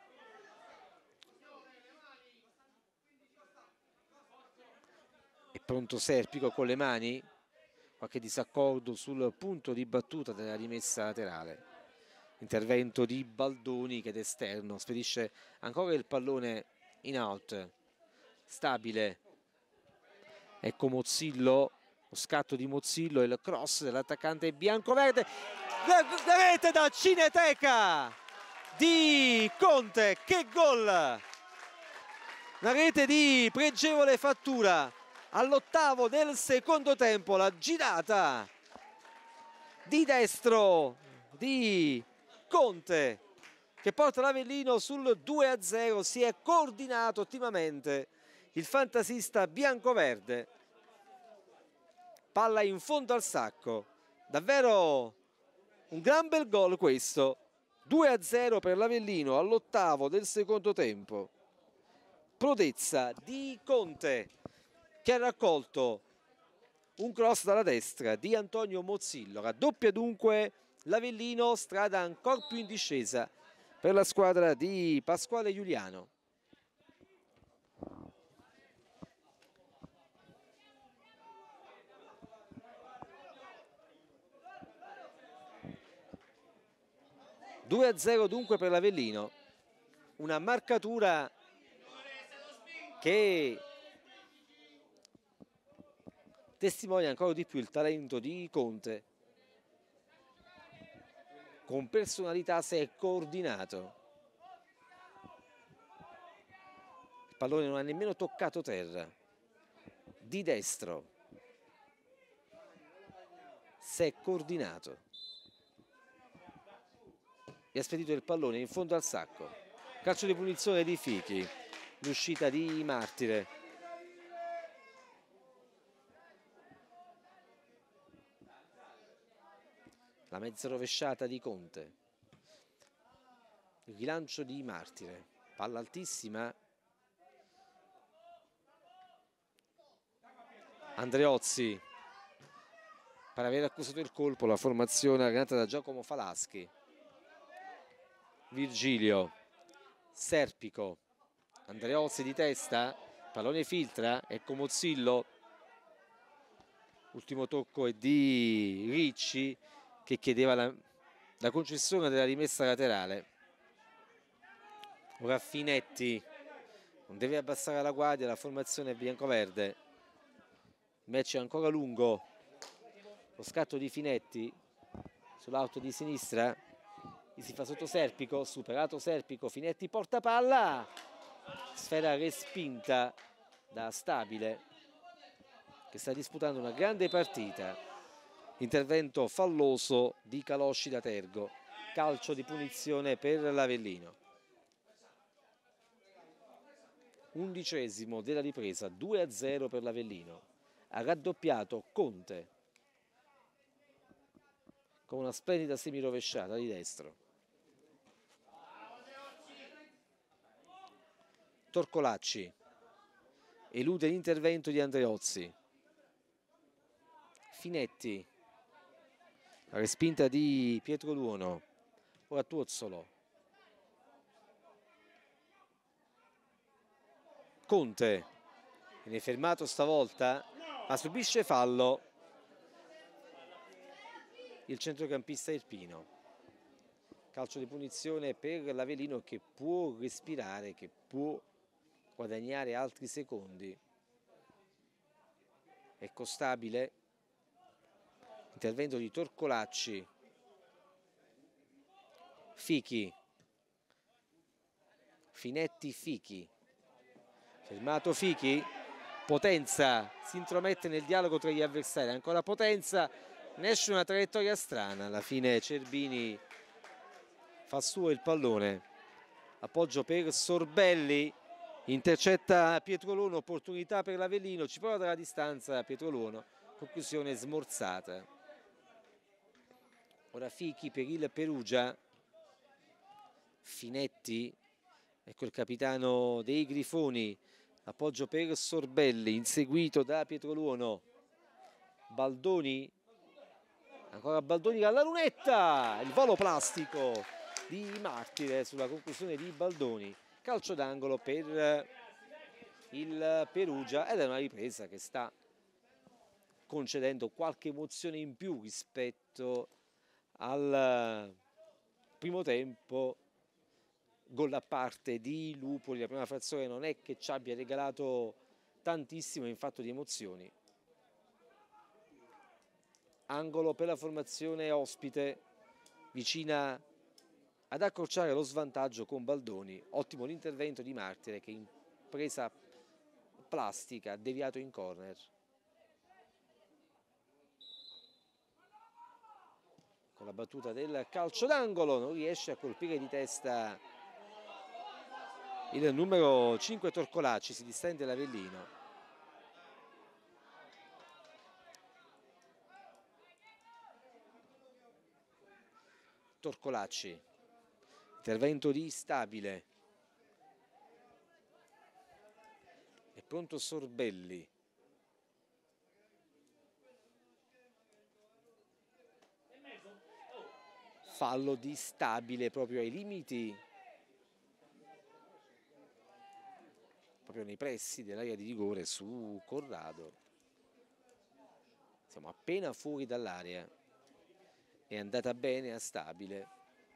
È pronto Serpico con le mani, qualche disaccordo sul punto di battuta della rimessa laterale. Intervento di Baldoni che è esterno, spedisce ancora il pallone in out. Stabile, ecco Mozzillo, lo scatto di Mozzillo e il cross dell'attaccante biancoverde. La rete da Cineteca di Conte, che gol! Una rete di pregevole fattura all'8° del secondo tempo, la girata di destro di Conte che porta l'Avellino sul 2-0. Si è coordinato ottimamente il fantasista biancoverde, palla in fondo al sacco, davvero un gran bel gol questo. 2-0 per l'Avellino all'8° del secondo tempo. Prodezza di Conte che ha raccolto un cross dalla destra di Antonio Mozzillo. Raddoppia dunque l'Avellino, strada ancora più in discesa per la squadra di Pasquale Giuliano. (2-0) dunque per l'Avellino, una marcatura che testimonia ancora di più il talento di Conte. Con personalità si è coordinato, il pallone non ha nemmeno toccato terra. Di destro si è coordinato e ha spedito il pallone in fondo al sacco. Calcio di punizione di Fichi, l'uscita di Martire. La mezza rovesciata di Conte, il rilancio di Martire, palla altissima. Andreozzi, per aver accusato il colpo, la formazione allenata da Giacomo Falaschi. Virgilio, Serpico, Andreozzi di testa, pallone filtra, ecco Mozzillo, ultimo tocco è di Ricci, che chiedeva la concessione della rimessa laterale. Ora Finetti non deve abbassare la guardia, la formazione è biancoverde. Il match è ancora lungo. Lo scatto di Finetti sull'auto di sinistra, gli si fa sotto Serpico, superato Serpico, Finetti porta palla, sfera respinta da Stabile, che sta disputando una grande partita. Intervento falloso di Calosci da Tergo, calcio di punizione per l'Avellino. 11° della ripresa, 2-0 per l'Avellino. Ha raddoppiato Conte con una splendida semirovesciata di destro. Torcolacci elude l'intervento di Andreozzi. Finetti, la respinta di Pietro Luono. Ora Tuozzolo. Conte viene fermato stavolta, ma subisce fallo il centrocampista Irpino. Calcio di punizione per l'Avellino, che può respirare, che può guadagnare altri secondi. Ecco Stabile, intervento di Torcolacci. Fichi, Finetti, Fichi, fermato Fichi. Potenza si intromette nel dialogo tra gli avversari, ancora Potenza, ne esce una traiettoria strana. Alla fine Cerbini fa suo il pallone, appoggio per Sorbelli, intercetta Pietro Luono, opportunità per l'Avellino, ci prova dalla distanza Pietro Luono, conclusione smorzata. Ora Fichi per il Perugia. Finetti, ecco il capitano dei Grifoni, appoggio per Sorbelli, inseguito da Pietro Luono. Baldoni, ancora Baldoni alla lunetta, il volo plastico di Martire sulla conclusione di Baldoni. Calcio d'angolo per il Perugia, ed è una ripresa che sta concedendo qualche emozione in più rispetto al primo tempo. Gol a parte di Lupoli, la prima frazione non è che ci abbia regalato tantissimo in fatto di emozioni. Angolo per la formazione ospite, vicina ad accorciare lo svantaggio con Baldoni. Ottimo l'intervento di Martire, che in presa plastica ha deviato in corner. Con la battuta del calcio d'angolo non riesce a colpire di testa il numero 5 Torcolacci, si distende l'Avellino. Torcolacci, intervento di Stabile, è pronto Sorbelli. Fallo di Stabile proprio ai limiti, proprio nei pressi dell'area di rigore su Corrado. Siamo appena fuori dall'area, è andata bene a Stabile.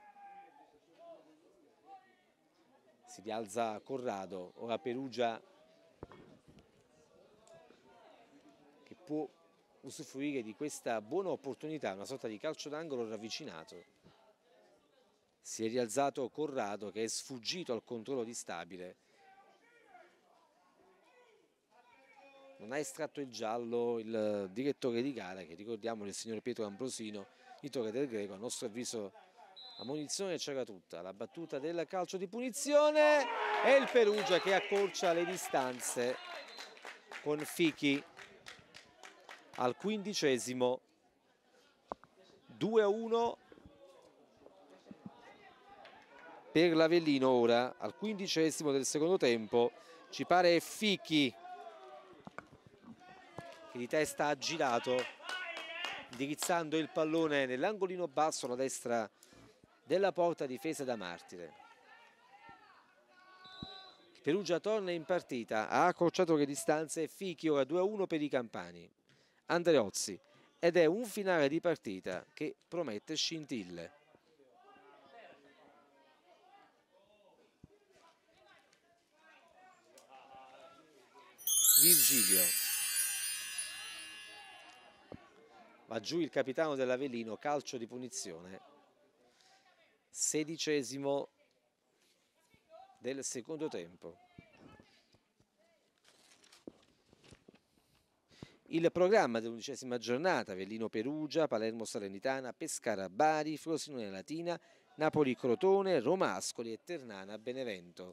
Si rialza Corrado, ora Perugia che può usufruire di questa buona opportunità, una sorta di calcio d'angolo ravvicinato. Si è rialzato Corrado, che è sfuggito al controllo di Stabile. Non ha estratto il giallo il direttore di gara, che ricordiamo il signor Pietro Ambrosino di Torre del Greco. A nostro avviso la munizione c'era tutta. La battuta del calcio di punizione e il Perugia che accorcia le distanze con Fichi al 15°. 2-1 per l'Avellino. Ora al 15° del secondo tempo ci pare Fichi che di testa ha girato, indirizzando il pallone nell'angolino basso alla destra della porta difesa da Martire. Perugia torna in partita, ha accorciato le distanze. Fichi ora 2-1 per i campani. Andreozzi ed è un finale di partita che promette scintille. Virgilio. Va giù il capitano dell'Avellino, calcio di punizione. 16° del secondo tempo. Il programma dell'11ª giornata: Avellino Perugia, Palermo Salernitana, Pescara Bari, Frosinone Latina, Napoli Crotone, Roma Ascoli e Ternana Benevento.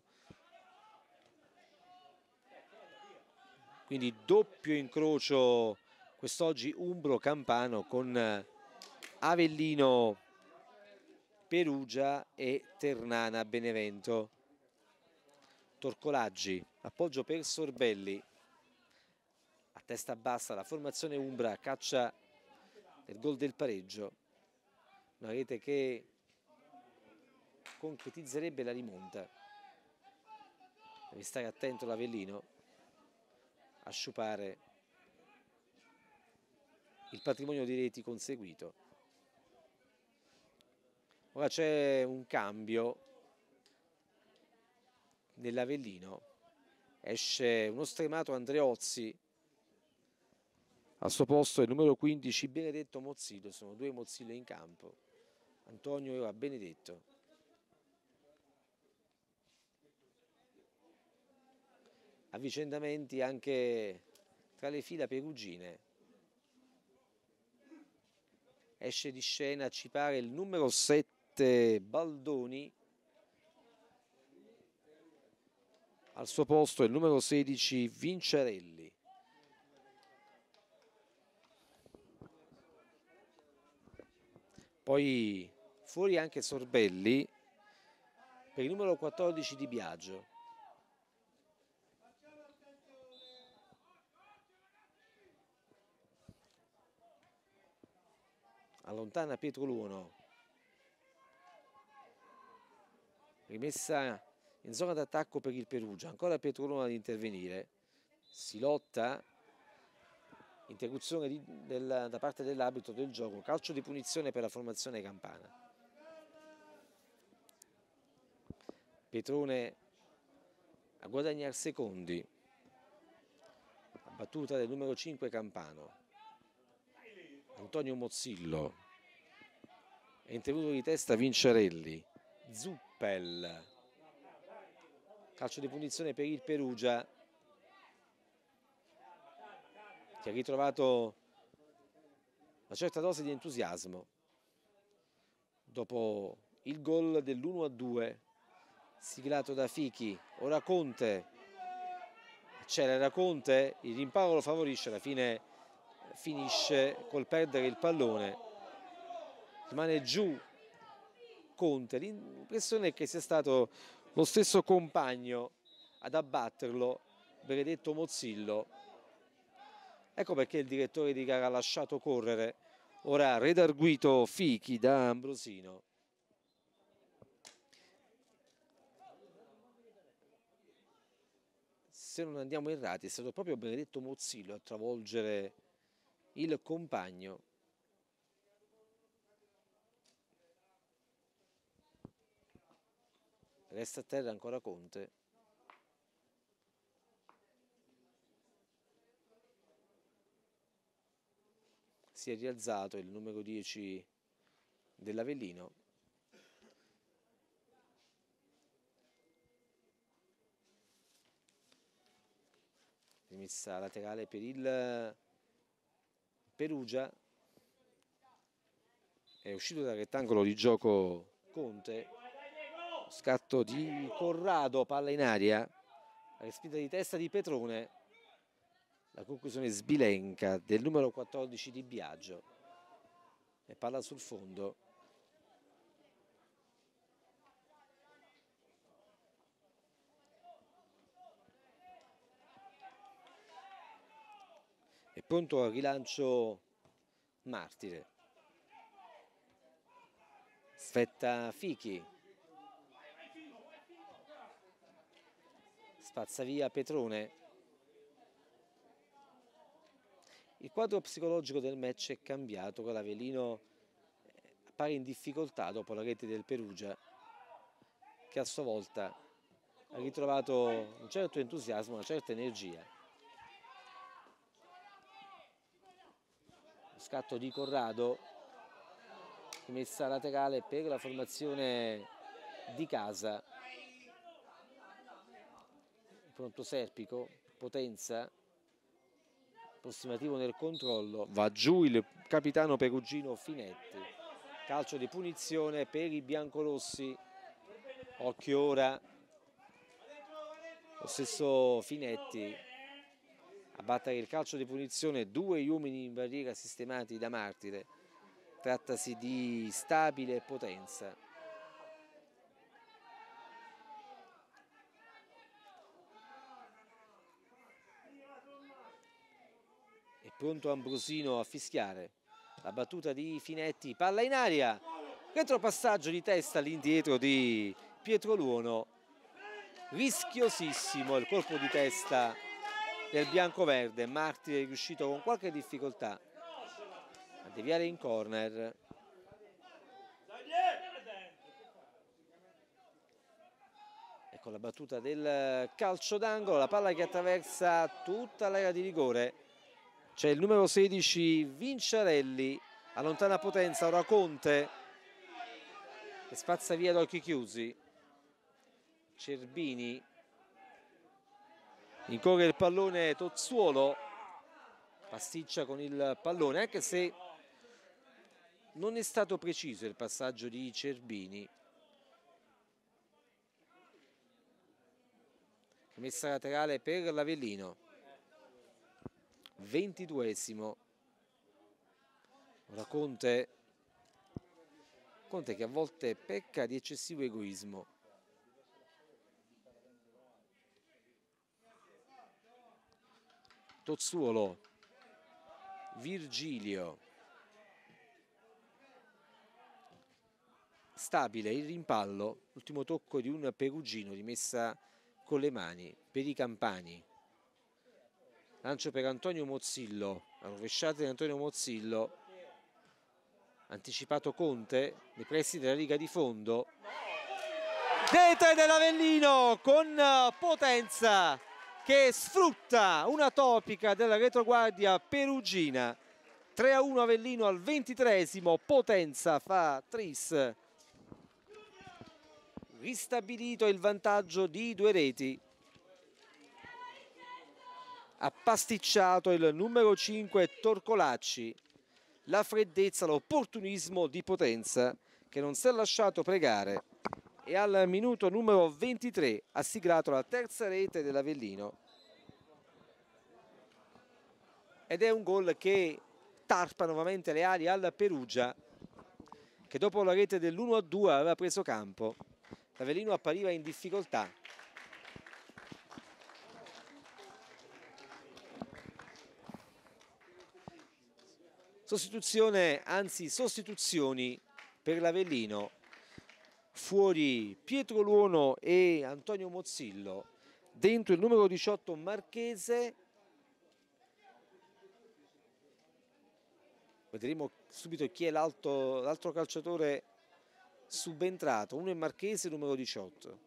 Quindi doppio incrocio quest'oggi umbro-campano con Avellino Perugia e Ternana Benevento. Torcolaggi, appoggio per Sorbelli, a testa bassa la formazione umbra caccia il gol del pareggio, una rete che concretizzerebbe la rimonta. Deve stare attento l'Avellino a sciupare il patrimonio di reti conseguito. Ora c'è un cambio nell'Avellino, esce uno stremato Andreozzi, al suo posto il numero 15 Benedetto Mozzillo. Sono due Mozzillo in campo, Antonio e ora Benedetto. Avvicendamenti anche tra le fila perugine. Esce di scena, ci pare, il numero 7 Baldoni, al suo posto il numero 16 Vincerelli. Poi fuori anche Sorbelli per il numero 14 Di Biagio. Allontana Pietro Luono, rimessa in zona d'attacco per il Perugia, ancora Pietro Luono ad intervenire, si lotta, interruzione da parte dell'arbitro del gioco, calcio di punizione per la formazione campana. Petrone a guadagnare secondi, la battuta del numero 5 Campano. Antonio Mozzillo, è intervenuto di testa Vincerelli, Zuppel, calcio di punizione per il Perugia, che ha ritrovato una certa dose di entusiasmo dopo il gol dell'1-2 siglato da Fichi. Ora Conte, accelera Conte, il rimpallo lo favorisce, alla fine finisce col perdere il pallone, rimane giù Conte. L'impressione è che sia stato lo stesso compagno ad abbatterlo, Benedetto Mozzillo. Ecco perché il direttore di gara ha lasciato correre. Ora redarguito Fichi da Ambrosino. Se non andiamo errati, è stato proprio Benedetto Mozzillo a travolgere il compagno. Resta a terra ancora Conte. Si è rialzato il numero 10 dell'Avellino. Rimessa laterale per il Perugia. È uscito dal rettangolo di gioco Conte. Scatto di Corrado, palla in aria, respinta di testa di Petrone, la conclusione sbilenca del numero 14 Di Biagio e palla sul fondo. È pronto al rilancio Martire, sfetta Fichi, spazza via Petrone, Il quadro psicologico del match è cambiato, con l'Avellino appare in difficoltà dopo la rete del Perugia, che a sua volta ha ritrovato un certo entusiasmo, una certa energia. Lo scatto di Corrado, rimessa laterale per la formazione di casa. Pronto Serpico, Potenza, approssimativo nel controllo, va giù il capitano perugino Finetti. Calcio di punizione per i biancorossi. Occhio ora, lo stesso Finetti a battere il calcio di punizione, 2 uomini in barriera sistemati da Martire. Trattasi di Stabile e Potenza. È pronto Ambrosino a fischiare. La battuta di Finetti, palla in aria, retropassaggio di testa all'indietro di Pietro Luono. Rischiosissimo il colpo di testa del biancoverde. Martire è riuscito con qualche difficoltà a deviare in corner. Ecco la battuta del calcio d'angolo, la palla che attraversa tutta l'area di rigore. C'è il numero 16 Vinciarelli, allontana Potenza, ora Conte che spazza via ad occhi chiusi. Cerbini, incorre il pallone Tozzuolo, pasticcia con il pallone, anche se non è stato preciso il passaggio di Cerbini. Messa laterale per l'Avellino. 22esimo. Ora Conte che a volte pecca di eccessivo egoismo. Tozzuolo, Virgilio, Stabile, il rimpallo, l'ultimo tocco di un perugino, rimessa con le mani per i campani. Lancio per Antonio Mozzillo, la rovesciata di Antonio Mozzillo, anticipato Conte nei pressi della riga di fondo. Rete dell'Avellino con Potenza che sfrutta una topica della retroguardia perugina. 3-1 Avellino al 23esimo, Potenza fa tris. Ristabilito il vantaggio di 2 reti. Ha pasticciato il numero 5 Torcolacci. La freddezza, l'opportunismo di Potenza che non si è lasciato pregare e al minuto numero 23 ha siglato la terza rete dell'Avellino. Ed è un gol che tarpa nuovamente le ali al Perugia, che dopo la rete dell'1-2 aveva preso campo. L'Avellino appariva in difficoltà. Sostituzione, anzi sostituzioni per l'Avellino. Fuori Pietro Luono e Antonio Mozzillo. Dentro il numero 18 Marchese. Vedremo subito chi è l'altro calciatore subentrato. Uno è Marchese, numero 18.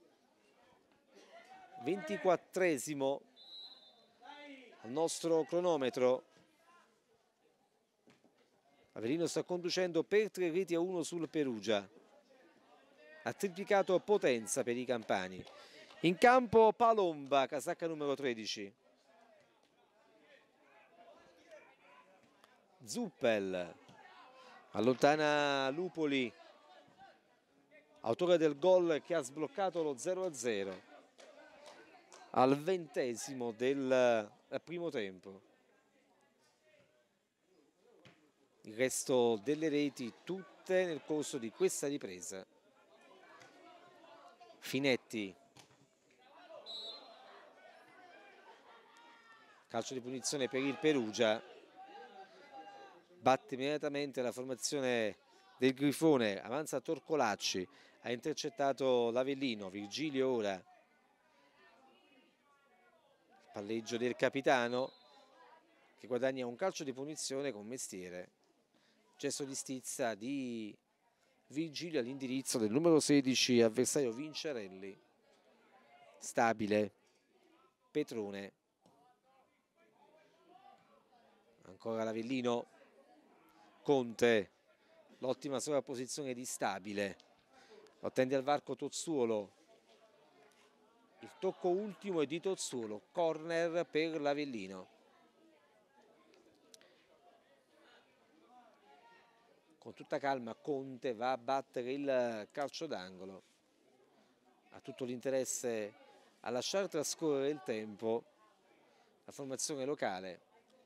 24esimo al nostro cronometro. Avellino sta conducendo per 3-1 sul Perugia. Ha triplicato Potenza per i campani. In campo Palomba, casacca numero 13. Zuppel allontana Lupoli, autore del gol che ha sbloccato lo 0-0 al 20esimo del primo tempo. Il resto delle reti tutte nel corso di questa ripresa. Finetti, calcio di punizione per il Perugia. Batte immediatamente la formazione del Grifone, avanza Torcolacci, ha intercettato l'Avellino. Virgilio ora, il palleggio del capitano che guadagna un calcio di punizione con mestiere. Gesto di stizza di Virgilio all'indirizzo del numero 16 avversario Vincerelli. Stabile Petrone, ancora l'Avellino, Conte, l'ottima sovrapposizione di Stabile, lo attende al varco Tozzuolo, il tocco ultimo è di Tozzuolo, corner per l'Avellino. Con tutta calma Conte va a battere il calcio d'angolo, ha tutto l'interesse a lasciare trascorrere il tempo la formazione locale.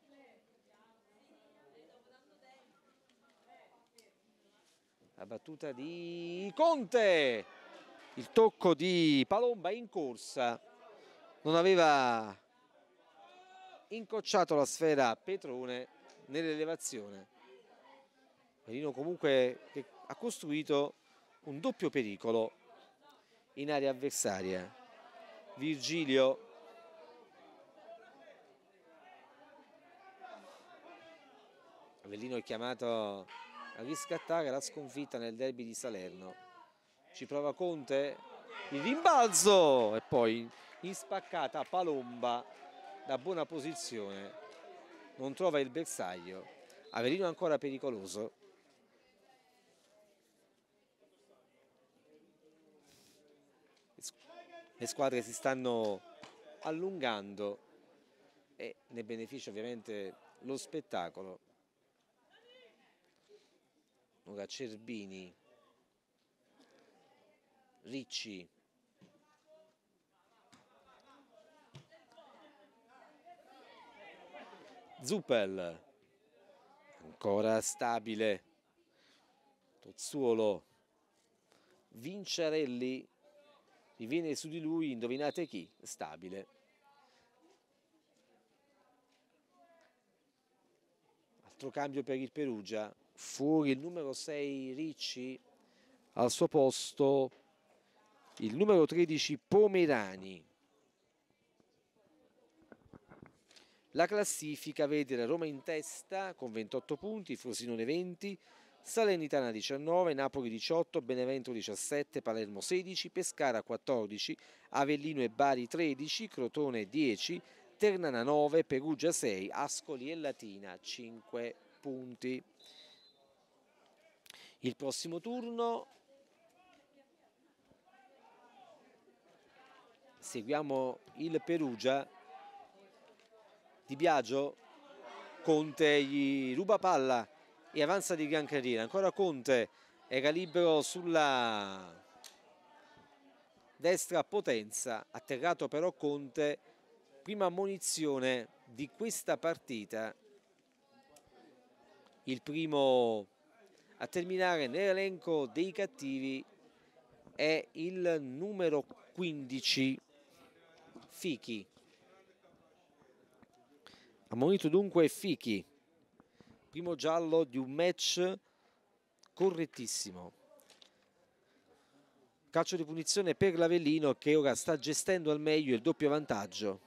La battuta di Conte, il tocco di Palomba in corsa, non aveva incocciato la sfera Petrone nell'elevazione. Avellino comunque che ha costruito un doppio pericolo in area avversaria. Virgilio, Avellino è chiamato a riscattare la sconfitta nel derby di Salerno. Ci prova Conte, il rimbalzo e poi in spaccata Palomba da buona posizione non trova il bersaglio. Avellino ancora pericoloso. Le squadre si stanno allungando e ne beneficia ovviamente lo spettacolo. Ora Cerbini, Ricci, Zuppel, ancora Stabile, Tozzuolo, Vincerelli, riviene su di lui, indovinate chi? Stabile. Altro cambio per il Perugia, fuori il numero 6 Ricci, al suo posto il numero 13 Pomerani. La classifica vede la Roma in testa con 28 punti, Frosinone 20, Salernitana 19, Napoli 18, Benevento 17, Palermo 16, Pescara 14, Avellino e Bari 13, Crotone 10, Ternana 9, Perugia 6, Ascoli e Latina 5 punti. Il prossimo turno seguiamo il Perugia. Di Biagio, Conte gli ruba palla e avanza di gran carriera. Ancora Conte, era libero sulla destra Potenza, atterrato però Conte, prima ammonizione di questa partita, il primo a terminare nell'elenco dei cattivi è il numero 15 Fichi. Ammonito dunque Fichi, primo giallo di un match correttissimo. Calcio di punizione per l'Avellino che ora sta gestendo al meglio il doppio vantaggio.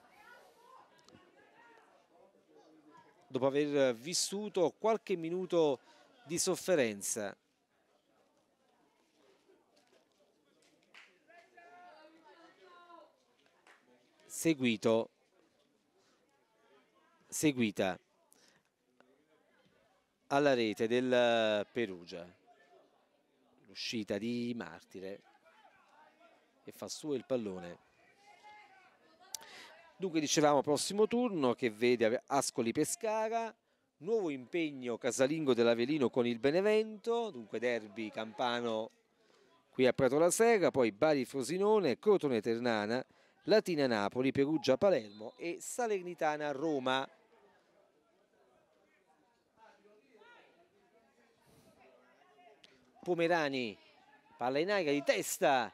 Dopo aver vissuto qualche minuto di sofferenza. Seguita alla rete del Perugia. L'uscita di Martire che fa su il pallone. Dunque dicevamo prossimo turno che vede Ascoli Pescara, nuovo impegno casalingo dell'Avellino con il Benevento, dunque derby campano qui a Prato la Serra, poi Bari Frosinone, Crotone Ternana, Latina Napoli, Perugia Palermo e Salernitana Roma. Pomerani, palla in aria di testa,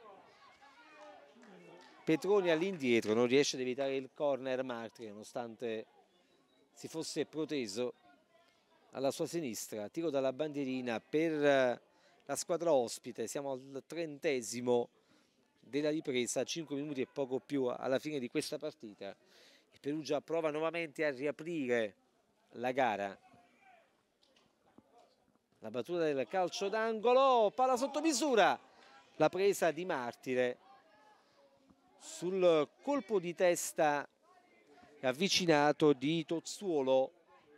Petroni all'indietro, non riesce ad evitare il corner Martire nonostante si fosse proteso alla sua sinistra. Tiro dalla bandierina per la squadra ospite, siamo al 30° della ripresa, 5 minuti e poco più alla fine di questa partita. Il Perugia prova nuovamente a riaprire la gara. La battuta del calcio d'angolo, palla sotto misura, la presa di Martire sul colpo di testa avvicinato di Tozzuolo.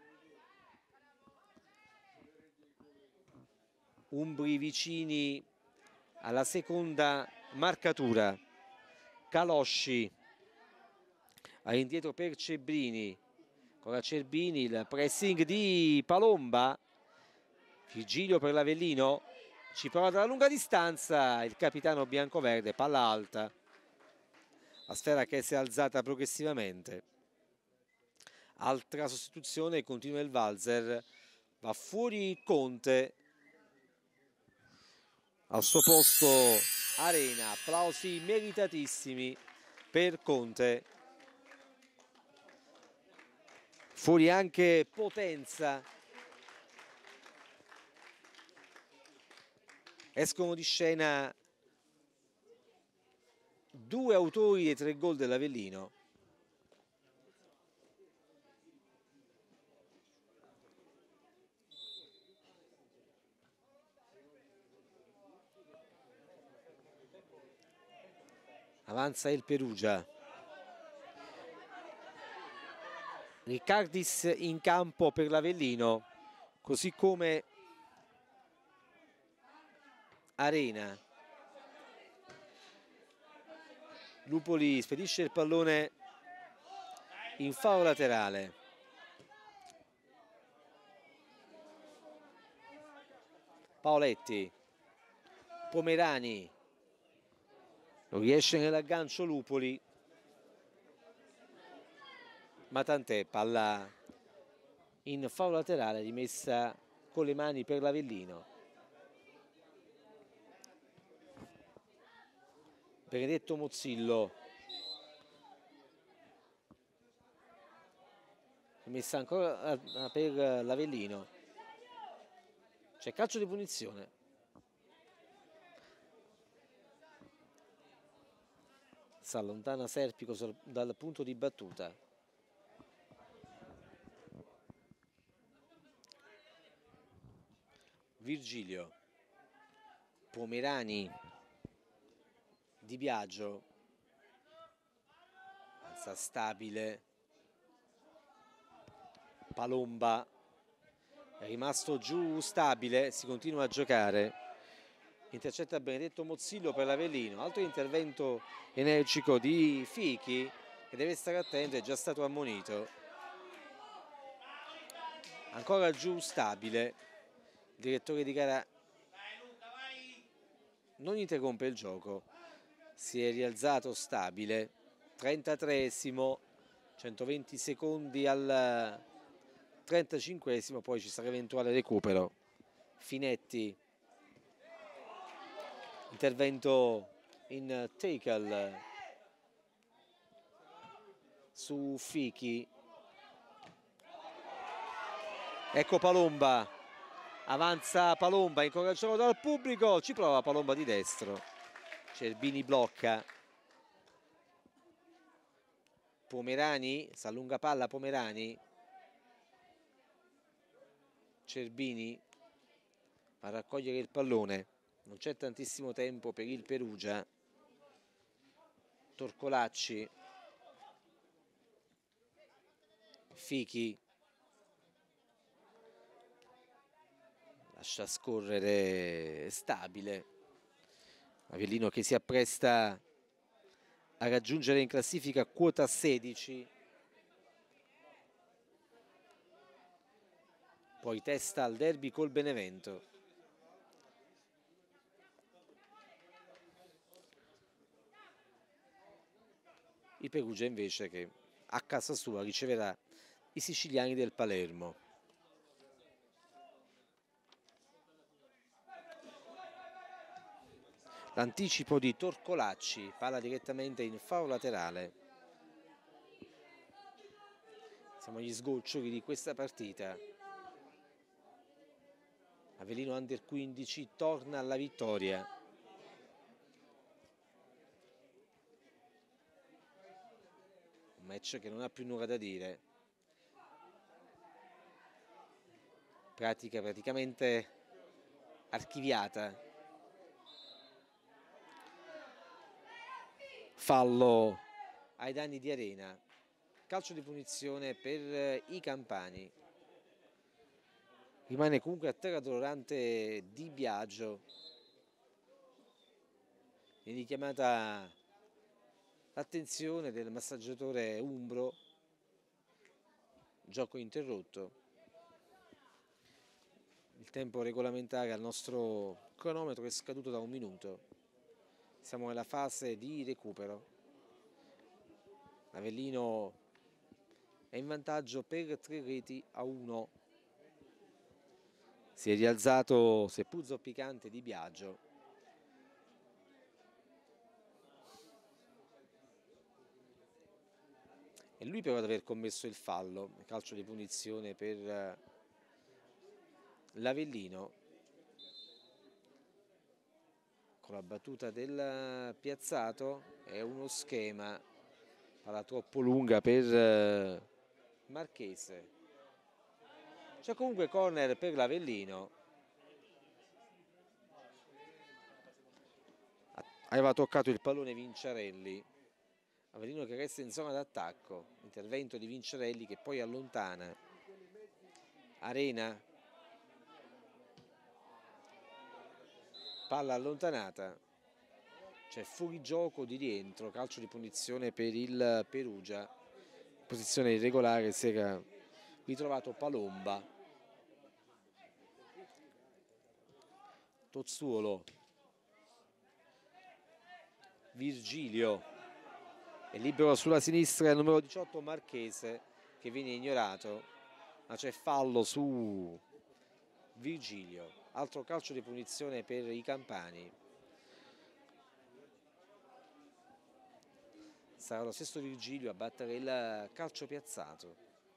Umbri vicini alla seconda marcatura. Calosci all'indietro per Cerbini, ancora Cerbini, il pressing di Palomba, Virgilio per l'Avellino, ci prova dalla lunga distanza il capitano biancoverde, palla alta, la sfera che si è alzata progressivamente. Altra sostituzione, continua il valzer, va fuori Conte, al suo posto Arena. Applausi meritatissimi per Conte. Fuori anche Potenza. Escono di scena due autori dei 3 gol dell'Avellino. Avanza il Perugia. Riccardis in campo per l'Avellino, così come Arena. Lupoli spedisce il pallone in fallo laterale. Paoletti, Pomerani, non riesce nell'aggancio Lupoli, ma tant'è, palla in fallo laterale rimessa con le mani per l'Avellino. Benedetto Mozzillo, rimessa ancora per l'Avellino, c'è calcio di punizione. Si allontana Serpico dal punto di battuta. Virgilio, Pomerani, Di Biagio, alza stabile, Palomba è rimasto giù stabile, si continua a giocare, intercetta Benedetto Mozzillo per l'Avellino. Altro intervento energico di Fichi, che deve stare attento, è già stato ammonito. Ancora giù stabile, il direttore di gara non interrompe il gioco, si è rialzato stabile. 33esimo, 120 secondi al 35esimo, poi ci sarà eventuale recupero. Finetti, intervento in tackle su Fichi. Ecco Palomba, avanza Palomba, incoraggiato dal pubblico, ci prova Palomba di destro, Cerbini blocca. Pomerani, si allunga palla Pomerani, Cerbini va a raccogliere il pallone, non c'è tantissimo tempo per il Perugia. Torcolacci, Fichi, lascia scorrere stabile. Avellino che si appresta a raggiungere in classifica quota 16. Poi testa al derby col Benevento. Il Perugia invece che a casa sua riceverà i siciliani del Palermo. L'anticipo di Torcolacci, palla direttamente in fallo laterale. Siamo agli sgoccioli di questa partita. Avellino Under 15 torna alla vittoria. Un match che non ha più nulla da dire. praticamente archiviata. Fallo ai danni di Arena, calcio di punizione per i campani. Rimane comunque a terra dolorante Di Biagio. È richiamata l'attenzione del massaggiatore umbro. Gioco interrotto. Il tempo regolamentare al nostro cronometro è scaduto da 1 minuto. Siamo nella fase di recupero. Avellino è in vantaggio per 3-1. Si è rialzato, seppur zoppicante, Di Biagio. E lui però ad aver commesso il fallo, calcio di punizione per l'Avellino. Con la battuta del piazzato è uno schema, palla troppo lunga per Marchese. C'è comunque corner per l'Avellino. Aveva toccato il pallone Vinciarelli. Avellino che resta in zona d'attacco. Intervento di Vinciarelli che poi allontana. Arena. Palla allontanata. C'è fuorigioco di rientro. Calcio di punizione per il Perugia. In posizione irregolare si era ritrovato Palomba. Tozzuolo. Virgilio. È libero sulla sinistra il numero 18 Marchese che viene ignorato, ma c'è fallo su Virgilio. Altro calcio di punizione per i campani. Sarà lo stesso Virgilio a battere il calcio piazzato.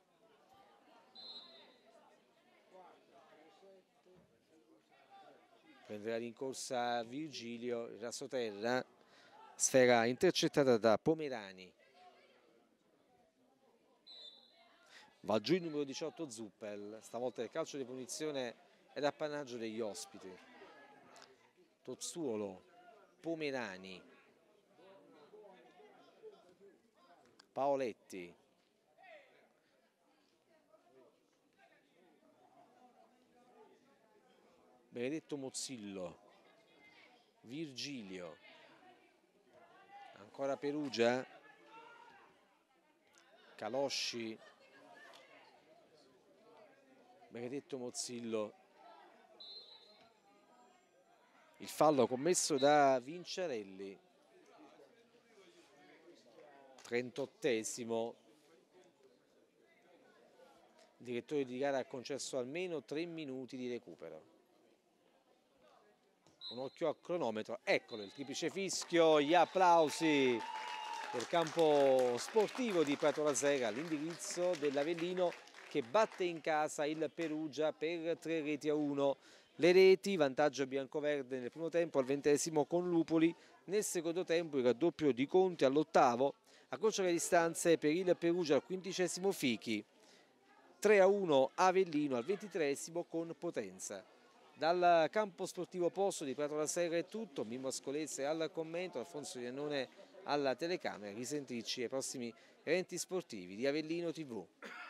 Prenderà rincorsa Virgilio, il rasoterra, sfera intercettata da Pomerani. Va giù il numero 18 Zuppel, stavolta il calcio di punizione è appannaggio degli ospiti. Tozzuolo, Pomerani, Paoletti. Benedetto Mozzillo, Virgilio, ancora Perugia, Calosci, Benedetto Mozzillo. Il fallo commesso da Vinciarelli. 38esimo. Il direttore di gara ha concesso almeno 3 minuti di recupero. Un occhio al cronometro, eccolo il triplice fischio, gli applausi del campo sportivo di Prato La Sera, l'indirizzo dell'Avellino che batte in casa il Perugia per 3-1. Le reti, vantaggio biancoverde nel primo tempo al 20esimo con Lupoli, nel secondo tempo il raddoppio di Conti all'8º, accorcia le distanze per il Perugia al 15esimo Fichi, 3-1 Avellino al 23esimo con Potenza. Dal campo sportivo Posto di Prato La Sera è tutto, Mimmo Ascolese al commento, Alfonso Iannone alla telecamera, risentirci ai prossimi eventi sportivi di Avellino TV.